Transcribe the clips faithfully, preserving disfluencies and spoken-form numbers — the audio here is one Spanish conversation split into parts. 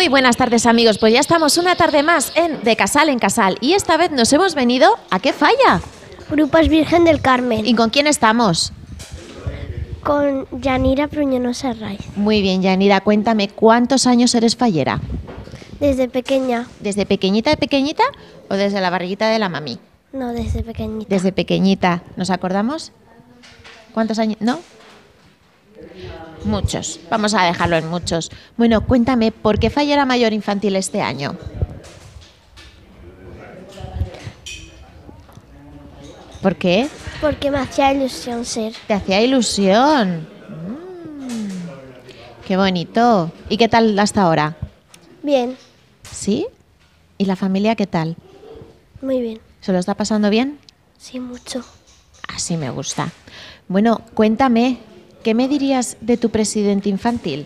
Muy buenas tardes, amigos. Pues ya estamos una tarde más en De Casal en Casal y esta vez nos hemos venido ¿a qué falla? Grupos Virgen del Carmen. ¿Y con quién estamos? Con Yanira Pruñonosa Raiz. Muy bien, Yanira, cuéntame, ¿cuántos años eres fallera? Desde pequeña. ¿Desde pequeñita de pequeñita o desde la barriguita de la mami? No, desde pequeñita. Desde pequeñita. ¿Nos acordamos? ¿Cuántos años? ¿No? Muchos. Vamos a dejarlo en muchos. Bueno, cuéntame, ¿por qué fallera mayor infantil este año? ¿Por qué? Porque me hacía ilusión ser. Te hacía ilusión. Mm, qué bonito. ¿Y qué tal hasta ahora? Bien. ¿Sí? ¿Y la familia qué tal? Muy bien. ¿Se lo está pasando bien? Sí, mucho. Así me gusta. Bueno, cuéntame, ¿qué me dirías de tu presidente infantil?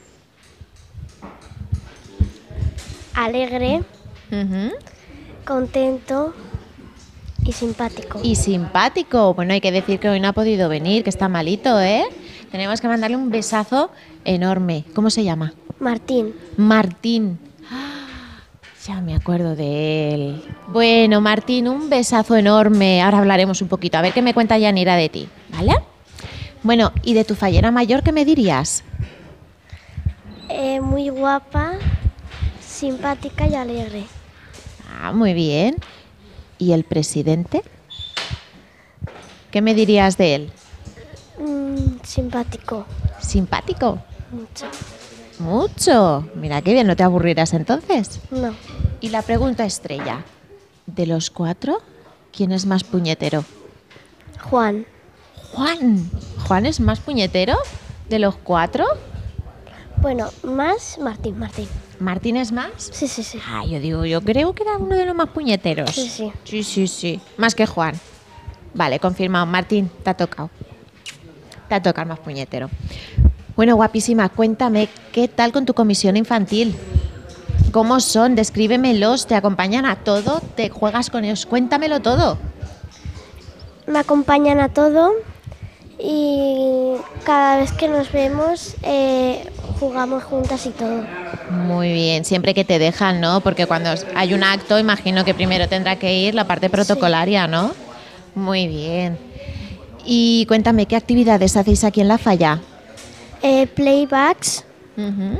Alegre, Uh-huh. contento y simpático. Y simpático. Bueno, hay que decir que hoy no ha podido venir, que está malito, ¿eh? Tenemos que mandarle un besazo enorme. ¿Cómo se llama? Martín. Martín. Ah, ya me acuerdo de él. Bueno, Martín, un besazo enorme. Ahora hablaremos un poquito. A ver qué me cuenta Yanira de ti, ¿vale? Bueno, ¿y de tu fallera mayor qué me dirías? Eh, muy guapa, simpática y alegre. Ah, muy bien. ¿Y el presidente? ¿Qué me dirías de él? Mm, simpático. ¿Simpático? Mucho. Mucho. Mira qué bien, no te aburrirás entonces. No. Y la pregunta estrella. De los cuatro, ¿quién es más puñetero? Juan. Juan. ¿Juan es más puñetero de los cuatro? Bueno, más Martín, Martín. ¿Martín es más? Sí, sí, sí. Ah, yo digo, yo creo que era uno de los más puñeteros. Sí, sí. Sí, sí, sí. Más que Juan. Vale, confirmado. Martín, te ha tocado. Te ha tocado el más puñetero. Bueno, guapísima, cuéntame, ¿qué tal con tu comisión infantil? ¿Cómo son? Descríbemelos, ¿te acompañan a todo? ¿Te juegas con ellos? Cuéntamelo todo. Me acompañan a todo y cada vez que nos vemos eh, jugamos juntas y todo. Muy bien, siempre que te dejan, ¿no? Porque cuando hay un acto, imagino que primero tendrá que ir la parte protocolaria, ¿no? Muy bien. Y cuéntame, ¿qué actividades hacéis aquí en La Falla? Eh, playbacks Uh-huh.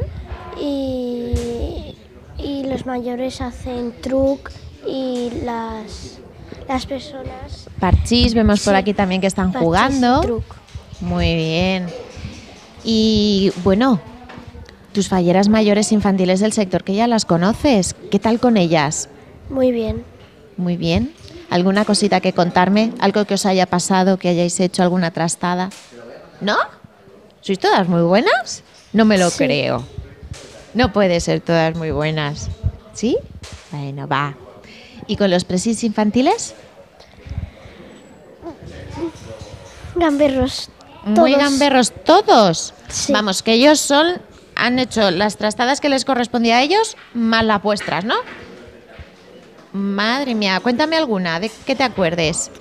y, y los mayores hacen truc y las, las personas Parchís, vemos por Sí. aquí también que están parchís y jugando. truc. Muy bien. Y bueno, tus falleras mayores infantiles del sector, que ya las conoces, ¿qué tal con ellas? Muy bien. Muy bien. ¿Alguna cosita que contarme? ¿Algo que os haya pasado, que hayáis hecho alguna trastada? ¿No? ¿Sois todas muy buenas? No me lo Sí. creo. No puede ser todas muy buenas. ¿Sí? Bueno, va. ¿Y con los presis infantiles? Gamberros. Muy todos. gamberros todos. Sí. Vamos, que ellos son, han hecho las trastadas que les correspondía a ellos, más las vuestras, ¿no? Madre mía, cuéntame alguna, de que te acuerdes.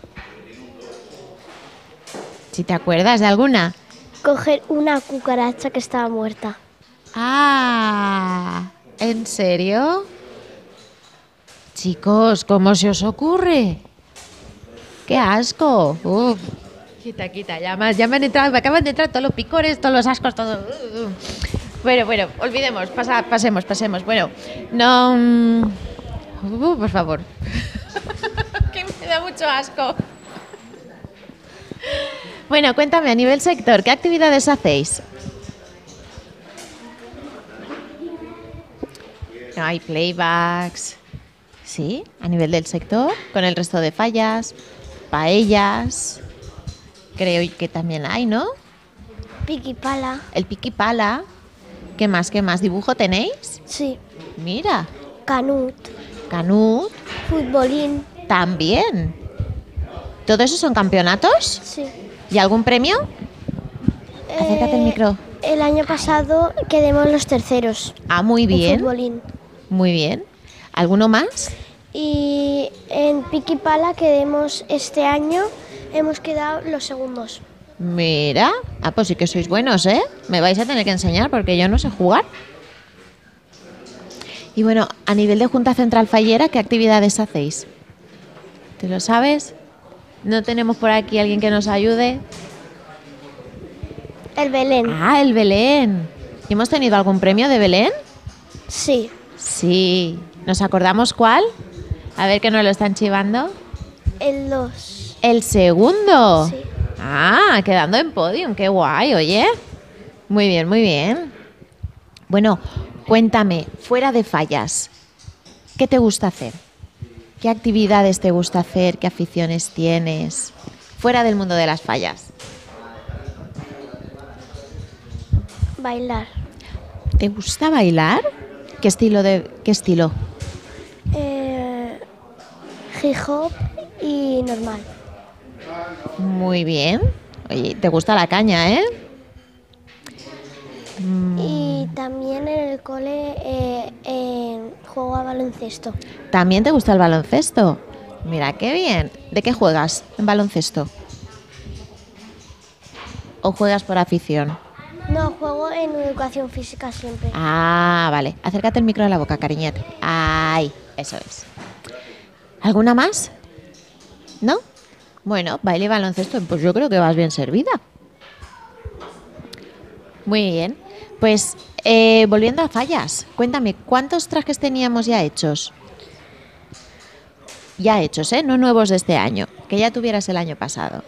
Si te acuerdas de alguna. Coger una cucaracha que estaba muerta. Ah, ¿en serio? Chicos, ¿cómo se os ocurre? ¡Qué asco! Uf. Quita, quita, ya, más, ya me han entrado, me acaban de entrar todos los picores, todos los ascos, todo. Bueno, bueno, olvidemos, pasa, pasemos, pasemos. Bueno, no... mm, uh, por favor. Que me da mucho asco. Bueno, cuéntame, a nivel sector, ¿qué actividades hacéis? Hay playbacks. Sí, a nivel del sector, con el resto de fallas, paellas. Creo que también hay, ¿no? Piqui pala. El piqui pala. ¿Qué más? ¿Qué más? ¿Dibujo tenéis? Sí. Mira, Canut. canut Futbolín. también. ¿Todo eso son campeonatos? Sí. ¿Y algún premio? Acércate al Eh, micro. El año pasado quedamos los terceros. Ah, muy En bien. futbolín. Muy bien. ¿Alguno más? Y en piqui pala quedemos este año, hemos quedado los segundos. Mira. Ah, pues sí que sois buenos, ¿eh? Me vais a tener que enseñar porque yo no sé jugar. Y bueno, a nivel de Junta Central Fallera, ¿qué actividades hacéis? ¿Te lo sabes? ¿No tenemos por aquí alguien que nos ayude? El Belén. Ah, el Belén. ¿Y hemos tenido algún premio de Belén? Sí. Sí. ¿Nos acordamos cuál? A ver que nos lo están chivando. El dos. ¿El segundo? Sí. Ah, quedando en podium. Qué guay, oye. Muy bien, muy bien. Bueno, cuéntame, fuera de fallas, ¿qué te gusta hacer? ¿Qué actividades te gusta hacer? ¿Qué aficiones tienes? Fuera del mundo de las fallas. Bailar. ¿Te gusta bailar? ¿Qué estilo de qué estilo? Eh, hip hop y normal. Muy bien. Oye, te gusta la caña, ¿eh? Mm, Y también en el cole eh, eh, juego a baloncesto. ¿También te gusta el baloncesto? Mira, qué bien. ¿De qué juegas en baloncesto? ¿O juegas por afición? No, juego en educación física siempre. Ah, vale. Acércate el micro a la boca, cariñete. Ay, eso es. ¿Alguna más? ¿No? Bueno, baile y baloncesto, pues yo creo que vas bien servida. Muy bien. Pues eh, volviendo a fallas, cuéntame, ¿cuántos trajes teníamos ya hechos? Ya hechos, ¿eh? No nuevos de este año, que ya tuvieras el año pasado.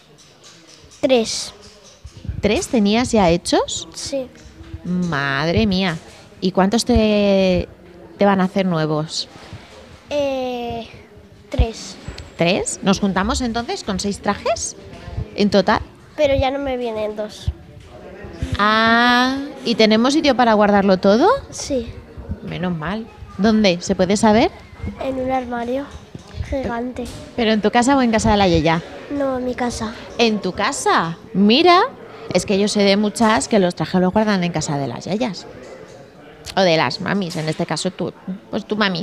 Tres. ¿Tres tenías ya hechos? Sí. Madre mía. ¿Y cuántos te, te van a hacer nuevos? Eh, tres. ¿Tres? ¿Nos juntamos entonces con seis trajes en total? Pero ya no me vienen dos. Ah, ¿y tenemos sitio para guardarlo todo? Sí. Menos mal. ¿Dónde? ¿Se puede saber? En un armario gigante. ¿Pero en tu casa o en casa de la Yeya? No, en mi casa. ¿En tu casa? Mira, es que yo sé de muchas que los trajes los guardan en casa de las Yeyas. O de las mamis, en este caso tú. Pues tu mami.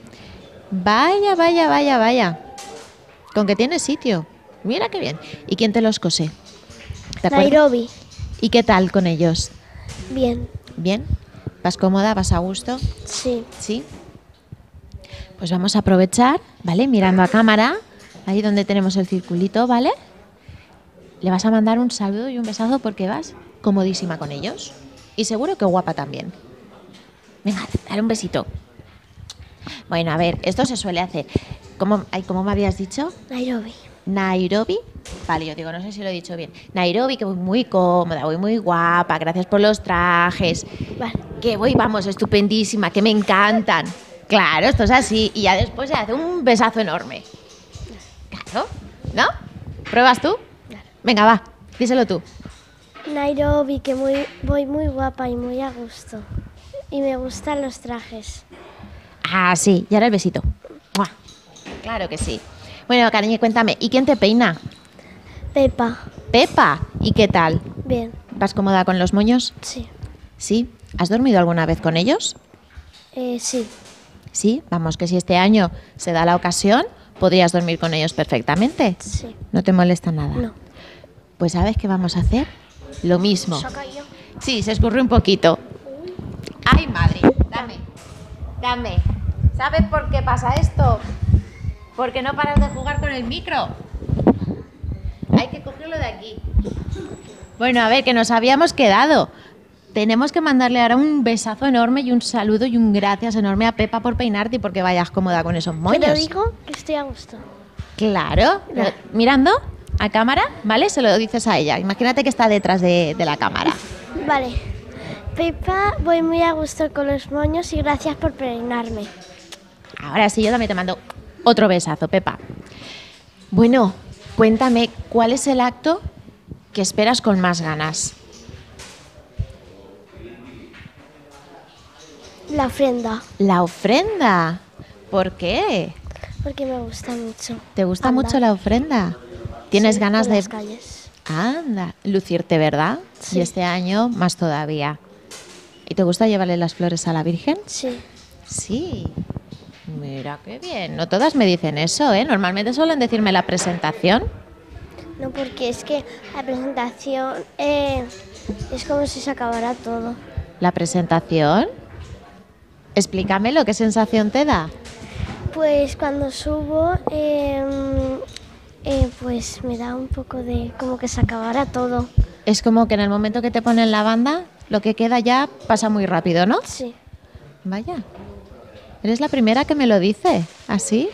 Vaya, vaya, vaya, vaya. ¿Con qué tienes sitio? Mira qué bien. ¿Y quién te los cose? ¿Te acuerdas? Nairobi. ¿Y qué tal con ellos? Bien. ¿Bien? ¿Vas cómoda? ¿Vas a gusto? Sí. ¿Sí? Pues vamos a aprovechar, ¿vale? Mirando a cámara, ahí donde tenemos el circulito, ¿vale? Le vas a mandar un saludo y un besazo porque vas comodísima con ellos. Y seguro que guapa también. Venga, dale un besito. Bueno, a ver, esto se suele hacer. ¿Cómo, ay, ¿cómo me habías dicho? Nairobi. Nairobi. Vale, yo digo, no sé si lo he dicho bien. Nairobi, que voy muy cómoda, voy muy guapa, gracias por los trajes. Vale. Que voy, vamos, estupendísima, que me encantan. Claro, esto es así. Y ya después se hace un besazo enorme. Claro, ¿no? ¿Pruebas tú? Venga, va, díselo tú. Nairobi, que muy, voy muy guapa y muy a gusto. Y me gustan los trajes. Ah, sí, y ahora el besito. ¡Mua! Claro que sí. Bueno, cariño, cuéntame, ¿y quién te peina? Pepa. Pepa. ¿Y qué tal? Bien. ¿Vas cómoda con los moños? Sí. ¿Sí? ¿Has dormido alguna vez con ellos? Eh, sí. Sí, vamos, que si este año se da la ocasión, podrías dormir con ellos perfectamente. Sí. ¿No te molesta nada? No. Pues ¿sabes qué vamos a hacer? Lo mismo. Se ha caído. Sí, se escurre un poquito. ¡Ay, madre! Dame, dame. ¿Sabes por qué pasa esto? Porque no paras de jugar con el micro. Hay que cogerlo de aquí. Bueno, a ver, que nos habíamos quedado. Tenemos que mandarle ahora un besazo enorme y un saludo y un gracias enorme a Pepa por peinarte y porque vayas cómoda con esos moños. Pero digo que estoy a gusto. Claro. Ya. Mirando a cámara, ¿vale? Se lo dices a ella. Imagínate que está detrás de, de la cámara. Vale. Pepa, voy muy a gusto con los moños y gracias por peinarme. Ahora sí, yo también te mando otro besazo, Pepa. Bueno, cuéntame, ¿cuál es el acto que esperas con más ganas? La ofrenda, La ofrenda. ¿Por qué? porque me gusta mucho. ¿Te gusta Andar. mucho la ofrenda? ¿Tienes Sí, ganas por de las calles. anda, lucirte, verdad? Sí. Y este año más todavía. ¿Y te gusta llevarle las flores a la Virgen? Sí. Sí. Mira qué bien. No todas me dicen eso, ¿eh? Normalmente suelen decirme la presentación. No, porque es que la presentación eh, es como si se acabara todo. ¿La presentación? Explícamelo, ¿qué sensación te da? Pues cuando subo, eh, eh, pues me da un poco de como que se acabara todo. Es como que en el momento que te ponen la banda, lo que queda ya pasa muy rápido, ¿no? Sí. Vaya. Eres la primera que me lo dice. ¿Así?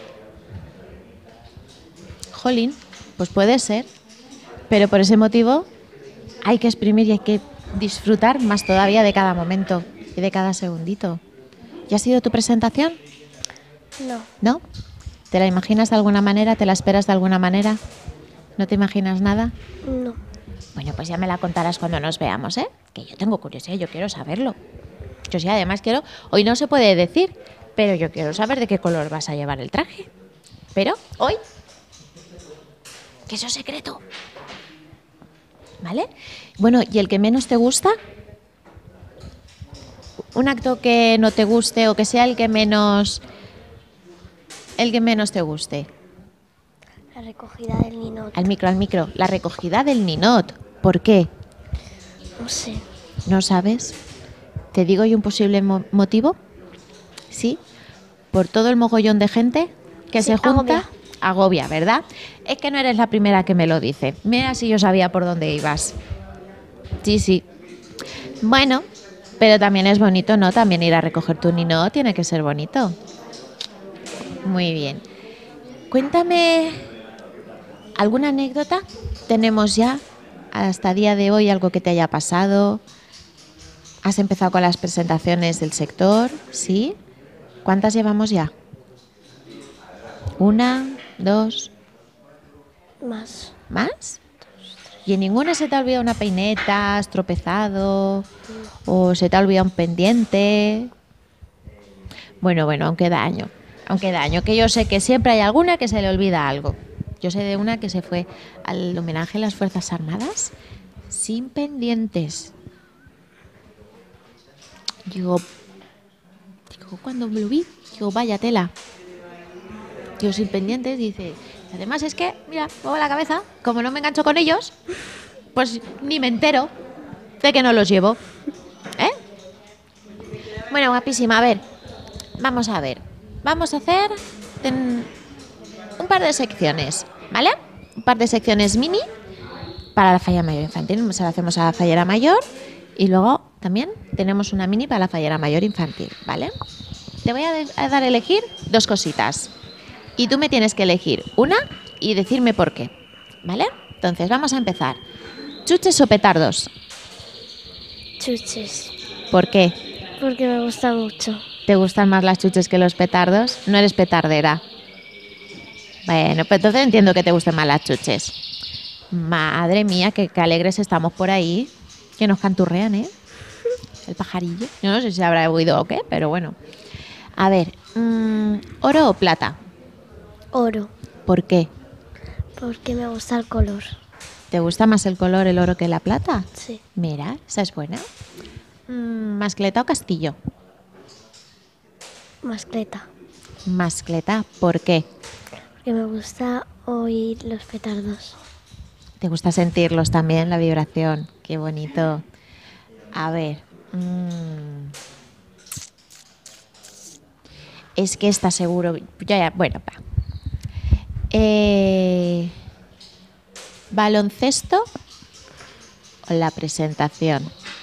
Jolín, pues puede ser. Pero por ese motivo hay que exprimir y hay que disfrutar más todavía de cada momento y de cada segundito. ¿Ya ha sido tu presentación? No. ¿No? ¿Te la imaginas de alguna manera? ¿Te la esperas de alguna manera? ¿No te imaginas nada? No. Bueno, pues ya me la contarás cuando nos veamos, ¿eh? Que yo tengo curiosidad, yo quiero saberlo. Yo sí, además quiero... Hoy no se puede decir, pero yo quiero saber de qué color vas a llevar el traje. Pero hoy... que eso es secreto. ¿Vale? Bueno, ¿y el que menos te gusta? Un acto que no te guste o que sea el que menos... el que menos te guste. La recogida del ninot. Al micro, al micro. La recogida del ninot. ¿Por qué? No sé. ¿No sabes? ¿Te digo yo un posible mo- motivo? ¿Sí? Por todo el mogollón de gente que Sí, se junta. agobia. Agobia, ¿verdad? Es que no eres la primera que me lo dice. Mira si yo sabía por dónde ibas. Sí, sí. Bueno, pero también es bonito, ¿no? También ir a recoger tu ninot tiene que ser bonito. Muy bien. Cuéntame alguna anécdota. Tenemos ya hasta día de hoy algo que te haya pasado. ¿Has empezado con las presentaciones del sector? ¿Sí? ¿Cuántas llevamos ya? ¿Una? ¿Dos? Más. ¿Más? ¿Y en ninguna se te ha olvidado una peineta, has tropezado o se te ha olvidado un pendiente? Bueno, bueno, aún queda año. Aún queda año, que yo sé que siempre hay alguna que se le olvida algo. Yo sé de una que se fue al homenaje a las Fuerzas Armadas sin pendientes. Digo, digo, cuando me lo vi, digo, vaya tela. Digo, sin pendientes, dice. Además es que, mira, muevo la cabeza, como no me engancho con ellos, pues ni me entero de que no los llevo. ¿Eh? Bueno, guapísima, a ver, vamos a ver. Vamos a hacer ten, un par de secciones, ¿vale? Un par de secciones mini para la falla mayor infantil. Se la hacemos a la fallera mayor y luego también tenemos una mini para la fallera mayor infantil, ¿vale? Te voy a, de- a dar a elegir dos cositas y tú me tienes que elegir una y decirme por qué, ¿vale? Entonces vamos a empezar. ¿Chuches o petardos? Chuches. ¿Por qué? Porque me gusta mucho. ¿Te gustan más las chuches que los petardos? No eres petardera. Bueno, pues entonces entiendo que te gusten más las chuches. Madre mía, qué, qué alegres estamos por ahí. Que nos canturrean, ¿eh? El pajarillo. Yo no sé si habrá oído o qué, pero bueno. A ver, mm, ¿oro o plata? Oro. ¿Por qué? Porque me gusta el color. ¿Te gusta más el color el oro que la plata? Sí. Mira, esa es buena. Mm, ¿mascleta o castillo? Mascleta. Mascleta, ¿por qué? Porque me gusta oír los petardos. ¿Te gusta sentirlos también, la vibración? Qué bonito. A ver. mm, Es que está seguro. Ya, ya, bueno, va. Eh, ¿Baloncesto o la presentación?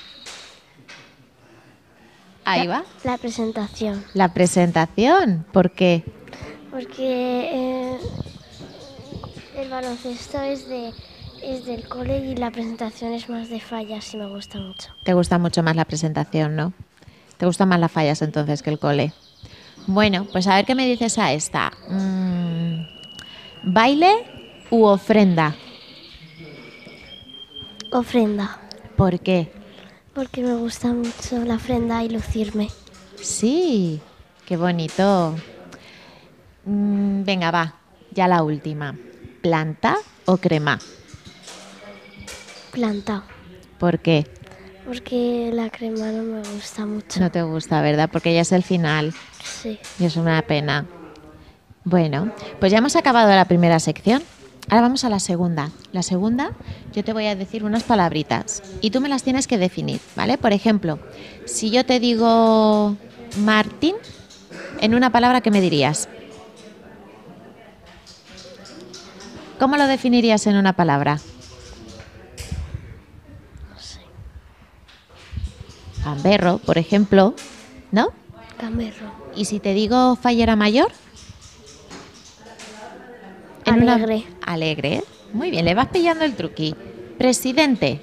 Ahí va. La presentación. La presentación. ¿Por qué? Porque eh, el baloncesto es de es del cole y la presentación es más de fallas y me gusta mucho. Te gusta mucho más la presentación, ¿no? Te gustan más las fallas entonces que el cole. Bueno, pues a ver qué me dices a esta. Mm, ¿baile u ofrenda? Ofrenda. ¿Por qué? Porque me gusta mucho la ofrenda y lucirme. Sí, qué bonito. Mm, venga, va, ya la última. ¿Planta o crema? Planta. ¿Por qué? Porque la crema no me gusta mucho. No te gusta, ¿verdad? Porque ya es el final Sí. y es una pena. Bueno, pues ya hemos acabado la primera sección. Ahora vamos a la segunda. La segunda, yo te voy a decir unas palabritas y tú me las tienes que definir, ¿vale? Por ejemplo, si yo te digo Martín, en una palabra, ¿qué me dirías? ¿Cómo lo definirías en una palabra? No sé. Gamberro, por ejemplo, ¿no? Gamberro. ¿Y si te digo fallera mayor? En una- Alegre. Alegre. Muy bien, le vas pillando el truqui. Presidente,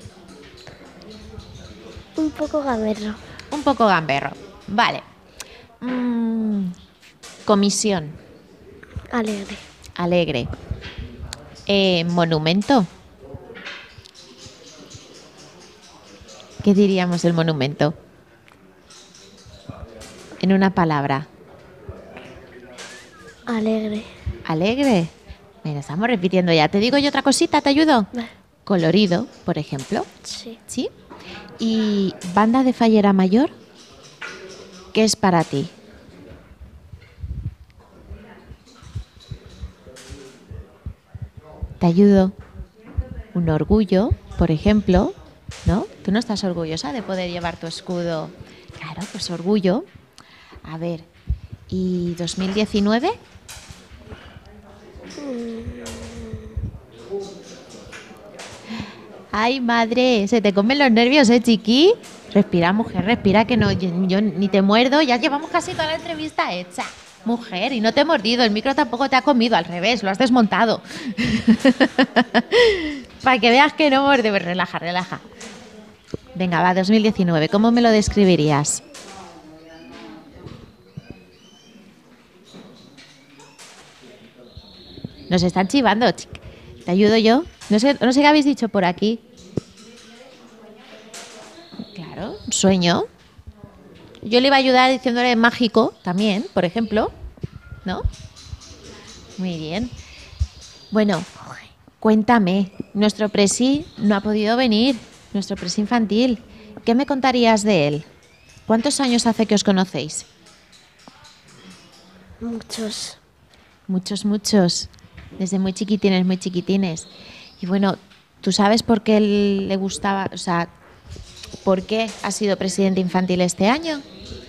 Un poco gamberro. un poco gamberro. Vale. Mm, comisión, Alegre. alegre. Eh, monumento. ¿Qué diríamos del monumento? En una palabra. Alegre. Alegre. Mira, estamos repitiendo ya. Te digo yo otra cosita, ¿te ayudo? Vale. Colorido, por ejemplo. Sí. ¿Sí? Y banda de fallera mayor, ¿qué es para ti? Te ayudo. Un orgullo, por ejemplo, ¿no? ¿Tú no estás orgullosa de poder llevar tu escudo? Claro, pues orgullo. A ver, ¿y dos mil diecinueve? Ay, madre, se te comen los nervios, ¿eh, chiqui? Respira, mujer, respira, que no, yo, yo ni te muerdo. Ya llevamos casi toda la entrevista hecha. Mujer, y no te he mordido, el micro tampoco te ha comido, al revés, lo has desmontado. Para que veas que no muerde, pues relaja, relaja. Venga, va, dos mil diecinueve, ¿cómo me lo describirías? Nos están chivando, chic. ¿Te ayudo yo? No sé, no sé qué habéis dicho por aquí. Claro, un sueño. Yo le iba a ayudar diciéndole mágico también, por ejemplo. ¿No? Muy bien. Bueno, cuéntame. Nuestro presi no ha podido venir. Nuestro presi infantil. ¿Qué me contarías de él? ¿Cuántos años hace que os conocéis? Muchos. Muchos, muchos. Desde muy chiquitines, muy chiquitines. Y bueno, ¿tú sabes por qué él le gustaba, o sea, por qué ha sido presidente infantil este año?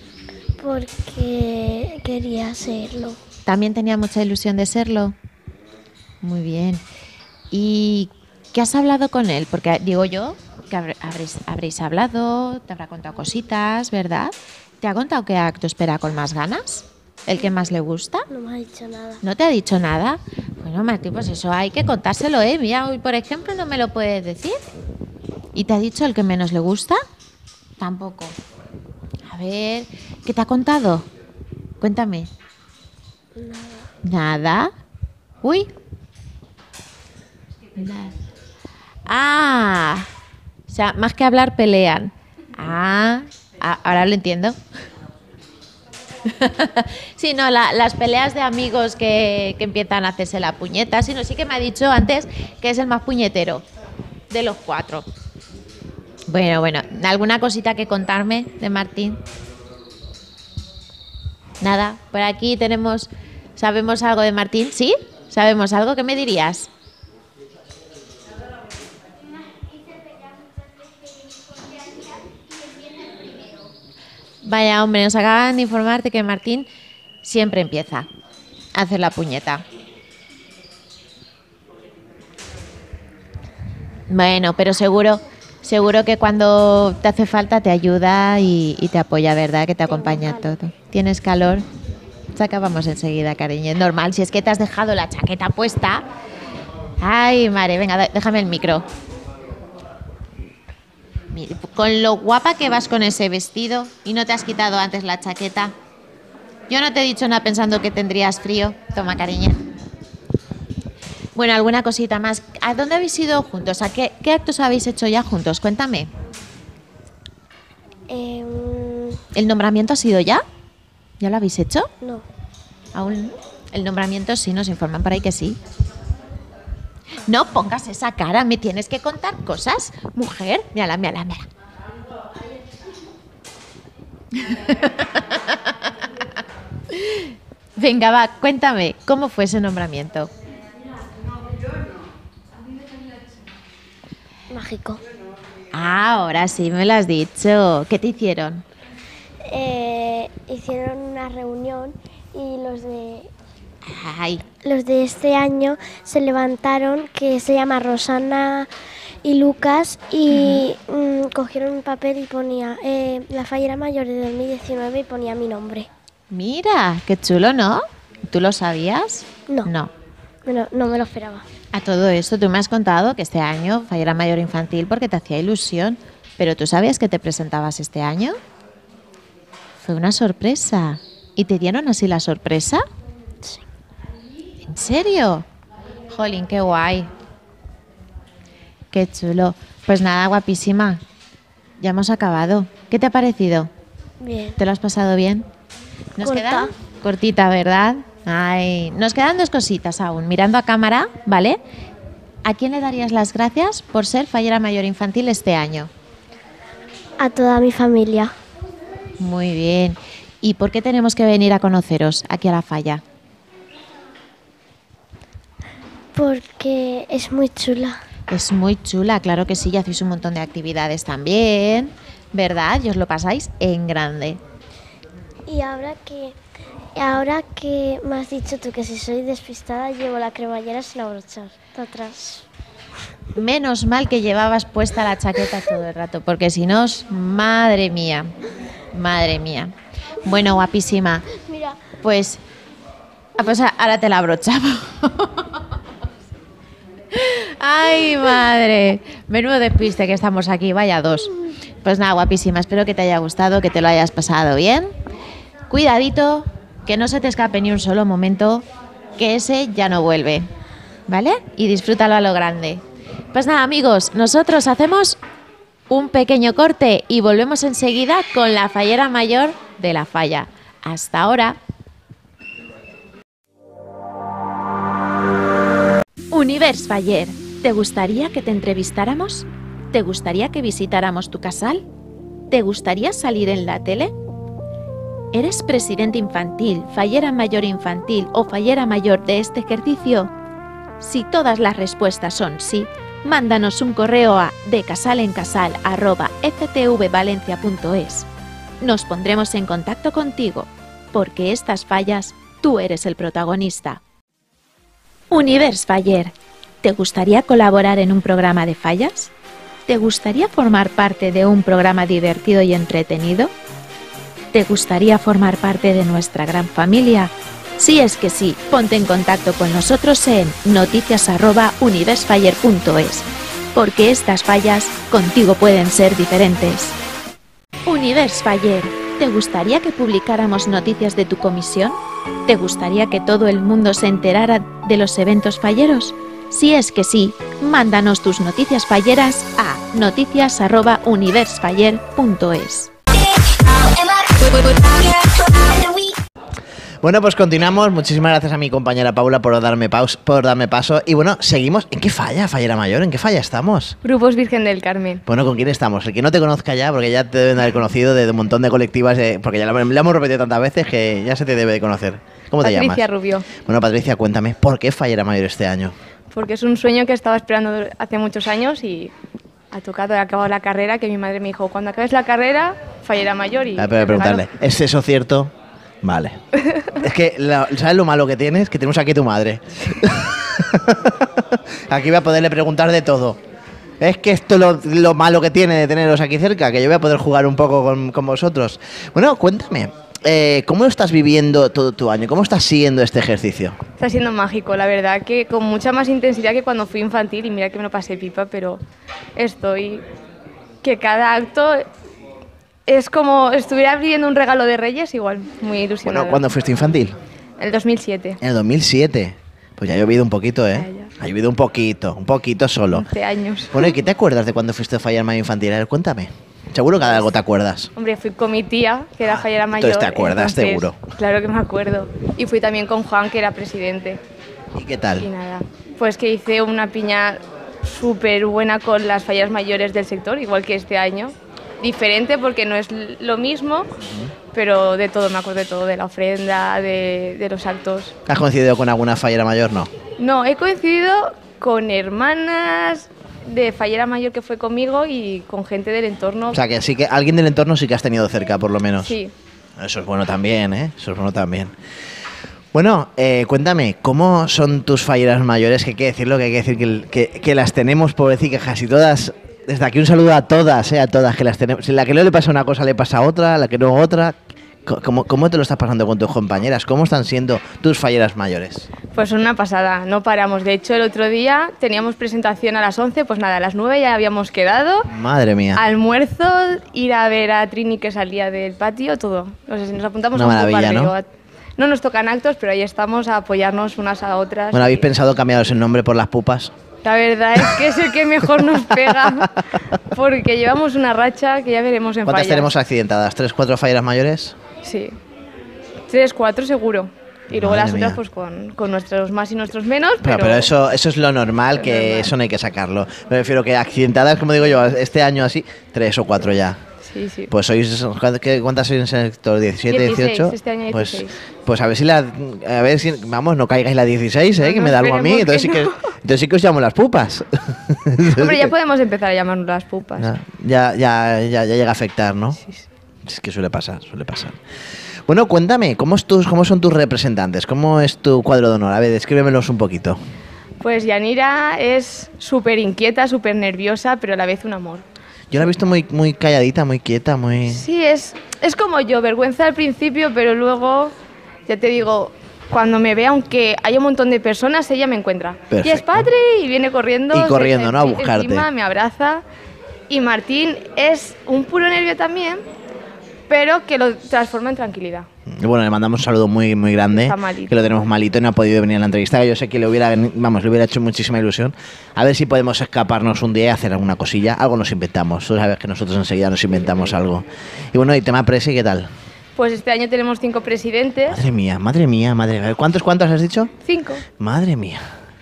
Porque quería serlo. ¿También tenía mucha ilusión de serlo? Muy bien. ¿Y qué has hablado con él? Porque digo yo que habré- habréis, habréis hablado, te habrá contado cositas, ¿verdad? ¿Te ha contado qué acto espera con más ganas? ¿El que más le gusta? No me ha dicho nada. ¿No te ha dicho nada? Bueno, Martín, pues eso hay que contárselo, ¿eh? Mira, hoy, por ejemplo, no me lo puedes decir. ¿Y te ha dicho el que menos le gusta? Tampoco. A ver, ¿qué te ha contado? Cuéntame. Nada. ¿Nada? Uy. Nada. Ah. O sea, más que hablar, pelean. Ah. Ah, ahora lo entiendo. Sí, no, la- las peleas de amigos que, que empiezan a hacerse la puñeta, sino sí que me ha dicho antes que es el más puñetero de los cuatro. Bueno, bueno, ¿alguna cosita que contarme de Martín? Nada, por aquí tenemos, ¿sabemos algo de Martín? ¿Sí? ¿Sabemos algo? ¿Qué me dirías? Vaya, hombre, nos acaban de informar de que Martín siempre empieza a hacer la puñeta. Bueno, pero seguro, seguro que cuando te hace falta te ayuda y, y te apoya, ¿verdad? Que te Tengo acompaña en calor. todo. ¿Tienes calor? Se acabamos enseguida, cariño. Es normal, si es que te has dejado la chaqueta puesta. Ay, madre, venga, da- déjame el micro. Mira, con lo guapa que vas con ese vestido y no te has quitado antes la chaqueta. Yo no te he dicho nada pensando que tendrías frío. Toma, cariño. Bueno, alguna cosita más. ¿A dónde habéis ido juntos? ¿A qué, qué actos habéis hecho ya juntos? Cuéntame. Em, ¿El nombramiento ha sido ya? ¿Ya lo habéis hecho? no. Aún el nombramiento sí, nos informan por ahí que sí. No pongas esa cara, me tienes que contar cosas, mujer. Mírala, mírala, mírala. Venga, va, cuéntame, ¿cómo fue ese nombramiento? Mágico. Ah, ahora sí me lo has dicho. ¿Qué te hicieron? eh, hicieron una reunión y los de Ay, los de este año se levantaron, que se llama Rosana y Lucas, y uh-huh. mm, cogieron un papel y ponía eh, la fallera mayor de dos mil diecinueve y ponía mi nombre. mira, qué chulo, ¿no? ¿Tú lo sabías? No. No. No, no me lo esperaba. A todo esto, tú me has contado que este año fallera mayor infantil porque te hacía ilusión, pero ¿tú sabías que te presentabas este año? Fue una sorpresa. ¿Y te dieron así la sorpresa? Sí. ¿En serio? Jolín, qué guay. Qué chulo. Pues nada, guapísima. Ya hemos acabado. ¿Qué te ha parecido? Bien. ¿Te lo has pasado bien? ¿Nos Corta. queda? Cortita, ¿verdad? Ay, nos quedan dos cositas aún. Mirando a cámara, ¿vale? ¿A quién le darías las gracias por ser fallera mayor infantil este año? A toda mi familia. Muy bien. ¿Y por qué tenemos que venir a conoceros aquí a la falla? Porque es muy chula. Es muy chula, claro que sí, y hacéis un montón de actividades también, ¿verdad? Y os lo pasáis en grande. Y ahora que ahora que me has dicho tú que si soy despistada, llevo la cremallera sin abrochar de atrás. Menos mal que llevabas puesta la chaqueta todo el rato, porque si no, madre mía, madre mía. Bueno, guapísima, Mira. pues, pues ahora te la abrochamos. Ay, madre, menudo despiste que estamos aquí, vaya dos. Pues nada, guapísima, espero que te haya gustado, que te lo hayas pasado bien. Cuidadito, que no se te escape ni un solo momento, que ese ya no vuelve, ¿vale? Y disfrútalo a lo grande. Pues nada, amigos, nosotros hacemos un pequeño corte y volvemos enseguida con la fallera mayor de la falla. Hasta ahora. Univers Faller, ¿te gustaría que te entrevistáramos? ¿Te gustaría que visitáramos tu casal? ¿Te gustaría salir en la tele? ¿Eres presidente infantil, fallera mayor infantil o fallera mayor de este ejercicio? Si todas las respuestas son sí, mándanos un correo a decasalenCasal arroba f t v valencia punto es. Nos pondremos en contacto contigo, porque estas fallas tú eres el protagonista. Univers Faller, ¿te gustaría colaborar en un programa de fallas? ¿Te gustaría formar parte de un programa divertido y entretenido? ¿Te gustaría formar parte de nuestra gran familia? Si es que sí, ponte en contacto con nosotros en noticias arroba universfaller punto es, porque estas fallas contigo pueden ser diferentes. Univers Faller, ¿te gustaría que publicáramos noticias de tu comisión? ¿Te gustaría que todo el mundo se enterara de los eventos falleros? Si es que sí, mándanos tus noticias falleras a noticias arroba universfaller punto es. Bueno, pues continuamos. Muchísimas gracias a mi compañera Paula por darme, paus por darme paso. Y bueno, seguimos. ¿En qué falla, fallera mayor? ¿En qué falla estamos? Grupos Virgen del Carmen. Bueno, ¿con quién estamos? El que no te conozca ya, porque ya te deben haber conocido de un montón de colectivas, de, porque ya la, la hemos repetido tantas veces que ya se te debe de conocer. ¿Cómo te llamas? Patricia Rubio. Bueno, Patricia, cuéntame, ¿por qué fallera mayor este año? Porque es un sueño que estaba esperando hace muchos años y ha tocado, he acabado la carrera, que mi madre me dijo, cuando acabes la carrera, fallera mayor. Y a ver, preguntarle, ¿es eso cierto? Vale. Es que, la, ¿sabes lo malo que tienes? Que tenemos aquí a tu madre. Aquí voy a poderle preguntar de todo. Es que esto es lo, lo malo que tiene de teneros aquí cerca, que yo voy a poder jugar un poco con, con vosotros. Bueno, cuéntame, eh, ¿cómo estás viviendo todo tu año? ¿Cómo estás siguiendo este ejercicio? Está siendo mágico, la verdad, que con mucha más intensidad que cuando fui infantil, y mira que me lo pasé pipa, pero estoy... que cada acto... es como estuviera abriendo un regalo de Reyes, igual, muy ilusionada. Bueno, ¿cuándo fuiste infantil? En el dos mil siete. En el dos mil siete. Pues ya ha llovido un poquito, ¿eh? Ya, ya. Ha llovido un poquito, un poquito solo. once años. Bueno, ¿y qué te acuerdas de cuando fuiste a fallar mayor infantil? A ver, cuéntame. Seguro que de algo te acuerdas. Hombre, fui con mi tía, que era Ah, fallera mayor. entonces te acuerdas, entonces, seguro. Claro que me acuerdo. Y fui también con Juan, que era presidente. ¿Y qué Y tal? nada, pues que hice una piña súper buena con las fallas mayores del sector, igual que este año. Diferente porque no es lo mismo, uh-huh. pero de todo, me acuerdo de todo, de la ofrenda, de, de los actos. ¿Has coincidido con alguna fallera mayor? No. No, he coincidido con hermanas de fallera mayor que fue conmigo y con gente del entorno. O sea, que sí que alguien del entorno sí que has tenido cerca, por lo menos. Sí, Eso es bueno también, ¿eh? Eso es bueno también. Bueno, eh, cuéntame, ¿cómo son tus falleras mayores? Que hay que decirlo, que hay que decir que, que, que las tenemos, pobrecicas, casi todas. Desde aquí un saludo a todas, eh, a todas, que las tenemos. Si a la que no le pasa una cosa, le pasa otra, a la que no otra. ¿Cómo, ¿Cómo te lo estás pasando con tus compañeras? ¿Cómo están siendo tus falleras mayores? Pues una pasada, no paramos. De hecho, el otro día teníamos presentación a las once, pues nada, a las nueve ya habíamos quedado. Madre mía. Almuerzo, ir a ver a Trini que salía del patio, todo. No sé si nos apuntamos Una a un maravilla, bombardeo. ¿no? No nos tocan actos, pero ahí estamos a apoyarnos unas a otras. Bueno, ¿habéis y... pensado cambiaros el nombre por las pupas? La verdad es que es el que mejor nos pega, porque llevamos una racha que ya veremos en ¿Cuántas fallas. tenemos accidentadas? ¿Tres, cuatro falleras mayores? Sí. Tres, cuatro seguro. Y luego Madre las otras mía. pues con, con nuestros más y nuestros menos, Pero, pero... pero eso, eso es lo normal, que normal. eso no hay que sacarlo. Me refiero que accidentadas, como digo yo, este año así, tres o cuatro ya. Sí, sí. Pues sois, ¿qué- ¿cuántas sois en el sector? ¿diecisiete, dieciséis, dieciocho? este año Pues, dieciséis. pues a ver si la, a ver si, vamos, no caigáis la dieciséis, ¿eh? No, que no, me da algo a mí. esperemos Entonces sí, que que, no. entonces sí que os llamo las pupas. Hombre, ya podemos empezar a llamarnos las pupas. Ya, ya, ya, ya llega a afectar, ¿no? Sí, sí. Es que suele pasar, suele pasar. Bueno, cuéntame, ¿cómo, es tus, ¿cómo son tus representantes? ¿Cómo es tu cuadro de honor? A ver, descríbemelos un poquito. Pues Yanira es súper inquieta, súper nerviosa, pero a la vez un amor. Yo la he visto muy, muy calladita, muy quieta, muy... Sí, es, es como yo, vergüenza al principio, pero luego, ya te digo, cuando me ve, aunque haya un montón de personas, ella me encuentra. Perfecto. Y es Patri, y viene corriendo. Y corriendo, se- ¿no? A enci- buscarte. Encima, me abraza. Y Martín es un puro nervio también, pero que lo transforma en tranquilidad. Y bueno, le mandamos un saludo muy, muy grande. Está malito. Que lo tenemos malito y no ha podido venir a la entrevista. Que yo sé que le hubiera, vamos, le hubiera hecho muchísima ilusión. A ver si podemos escaparnos un día y hacer alguna cosilla. Algo nos inventamos. Tú sabes que nosotros enseguida nos inventamos algo. Y bueno, y tema presi, ¿qué tal? Pues este año tenemos cinco presidentes. Madre mía, madre mía, madre mía. ¿Cuántos, cuántos has dicho? Cinco. Madre mía.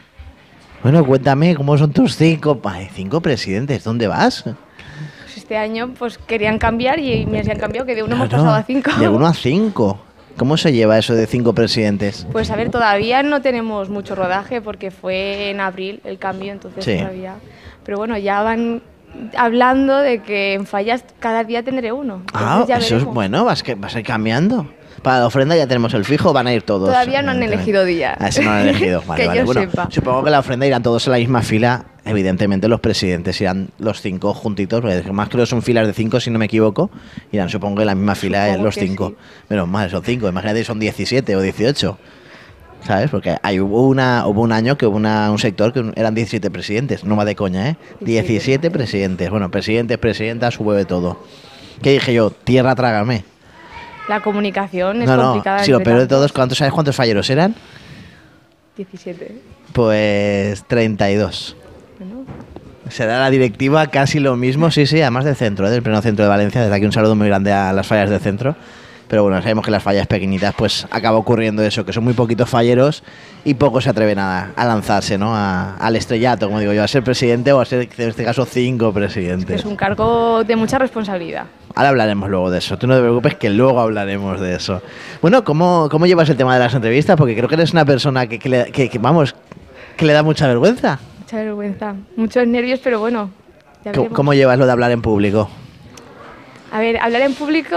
Bueno, cuéntame, ¿cómo son tus cinco? Ay, cinco presidentes, ¿dónde vas? Pues este año pues querían cambiar y me han cambiado, que de uno hemos Claro, pasado a cinco. De uno a cinco. ¿Cómo se lleva eso de cinco presidentes? Pues a ver, todavía no tenemos mucho rodaje porque fue en abril el cambio, entonces Sí. todavía... Pero bueno, ya van hablando de que en fallas cada día tendré uno. Entonces Ah, ya eso es veremos. bueno, vas, que, vas a ir cambiando. Para la ofrenda ya tenemos el fijo, van a ir todos. Todavía no han evidentemente. elegido día. Ah, ese no lo han elegido. Vale, Que vale. yo Bueno, sepa. supongo que la ofrenda irán todos en la misma fila. Evidentemente los presidentes irán los cinco juntitos, porque más creo que son filas de cinco, si no me equivoco. Irán supongo que en la misma fila Supongo los que cinco. sí. Menos mal, son cinco. Imagínate, son diecisiete o dieciocho. ¿Sabes? Porque hay, hubo, una, hubo un año que hubo una, un sector que eran diecisiete presidentes. No va de coña, ¿eh? diecisiete presidentes. Bueno, presidentes, presidentas, hubo de todo. ¿Qué dije yo? Tierra, trágame. La comunicación es No, no, complicada. si lo entre peor de tantos. todo es, ¿cuántos, ¿sabes cuántos falleros eran? diecisiete. Pues treinta y dos. Bueno, Será la directiva casi lo mismo, sí, sí, además del centro, ¿eh? Del pleno centro de Valencia. Desde aquí un saludo muy grande a las fallas del centro. Pero bueno, sabemos que las fallas pequeñitas, pues acaba ocurriendo eso, que son muy poquitos falleros y pocos se atreven a, a lanzarse, ¿no? A- al estrellato, como digo yo, a ser presidente o a ser, en este caso, cinco presidentes. es un cargo de mucha responsabilidad. Ahora hablaremos luego de eso. Tú no te preocupes que luego hablaremos de eso. Bueno, ¿cómo, cómo llevas el tema de las entrevistas? Porque creo que eres una persona que, que le, que- que, vamos, que le da mucha vergüenza. Mucha vergüenza. Muchos nervios, pero bueno. Ya ¿Cómo, veremos. cómo llevas lo de hablar en público? A ver, hablar en público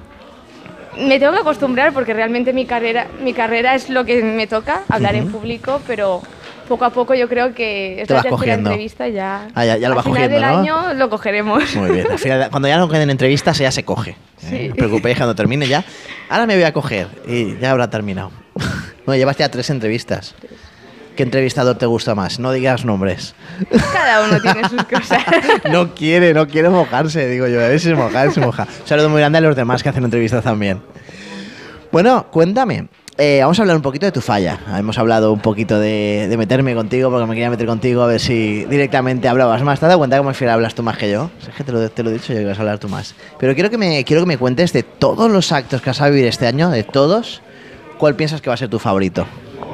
me tengo que acostumbrar porque realmente mi carrera, mi carrera es lo que me toca, hablar en Ujú. público, pero poco a poco yo creo que esta vas tercera cogiendo. entrevista ya, Ah, ya- ya lo al vas final cogiendo, del ¿no? año lo cogeremos. Muy bien. Al final, cuando ya no queden entrevistas, ya se coge. ¿eh? Sí. No os preocupéis, cuando termine ya. Ahora me voy a coger y ya habrá terminado. Bueno, llevas ya tres entrevistas. ¿Qué entrevistador te gusta más? No digas nombres. Cada uno tiene sus cosas. No quiere, no quiere mojarse, digo yo. A ver si se moja, a ver si se moja. Un saludo muy grande a los demás que hacen entrevistas también. Bueno, cuéntame. Eh, vamos a hablar un poquito de tu falla. Hemos hablado un poquito de, de meterme contigo, porque me quería meter contigo a ver si directamente hablabas más. ¿Te has dado cuenta que al final hablas tú más que yo? Es que te lo, te lo he dicho yo que vas a hablar tú más. Pero quiero que, me, quiero que me cuentes de todos los actos que vas a vivir este año, de todos, ¿cuál piensas que va a ser tu favorito?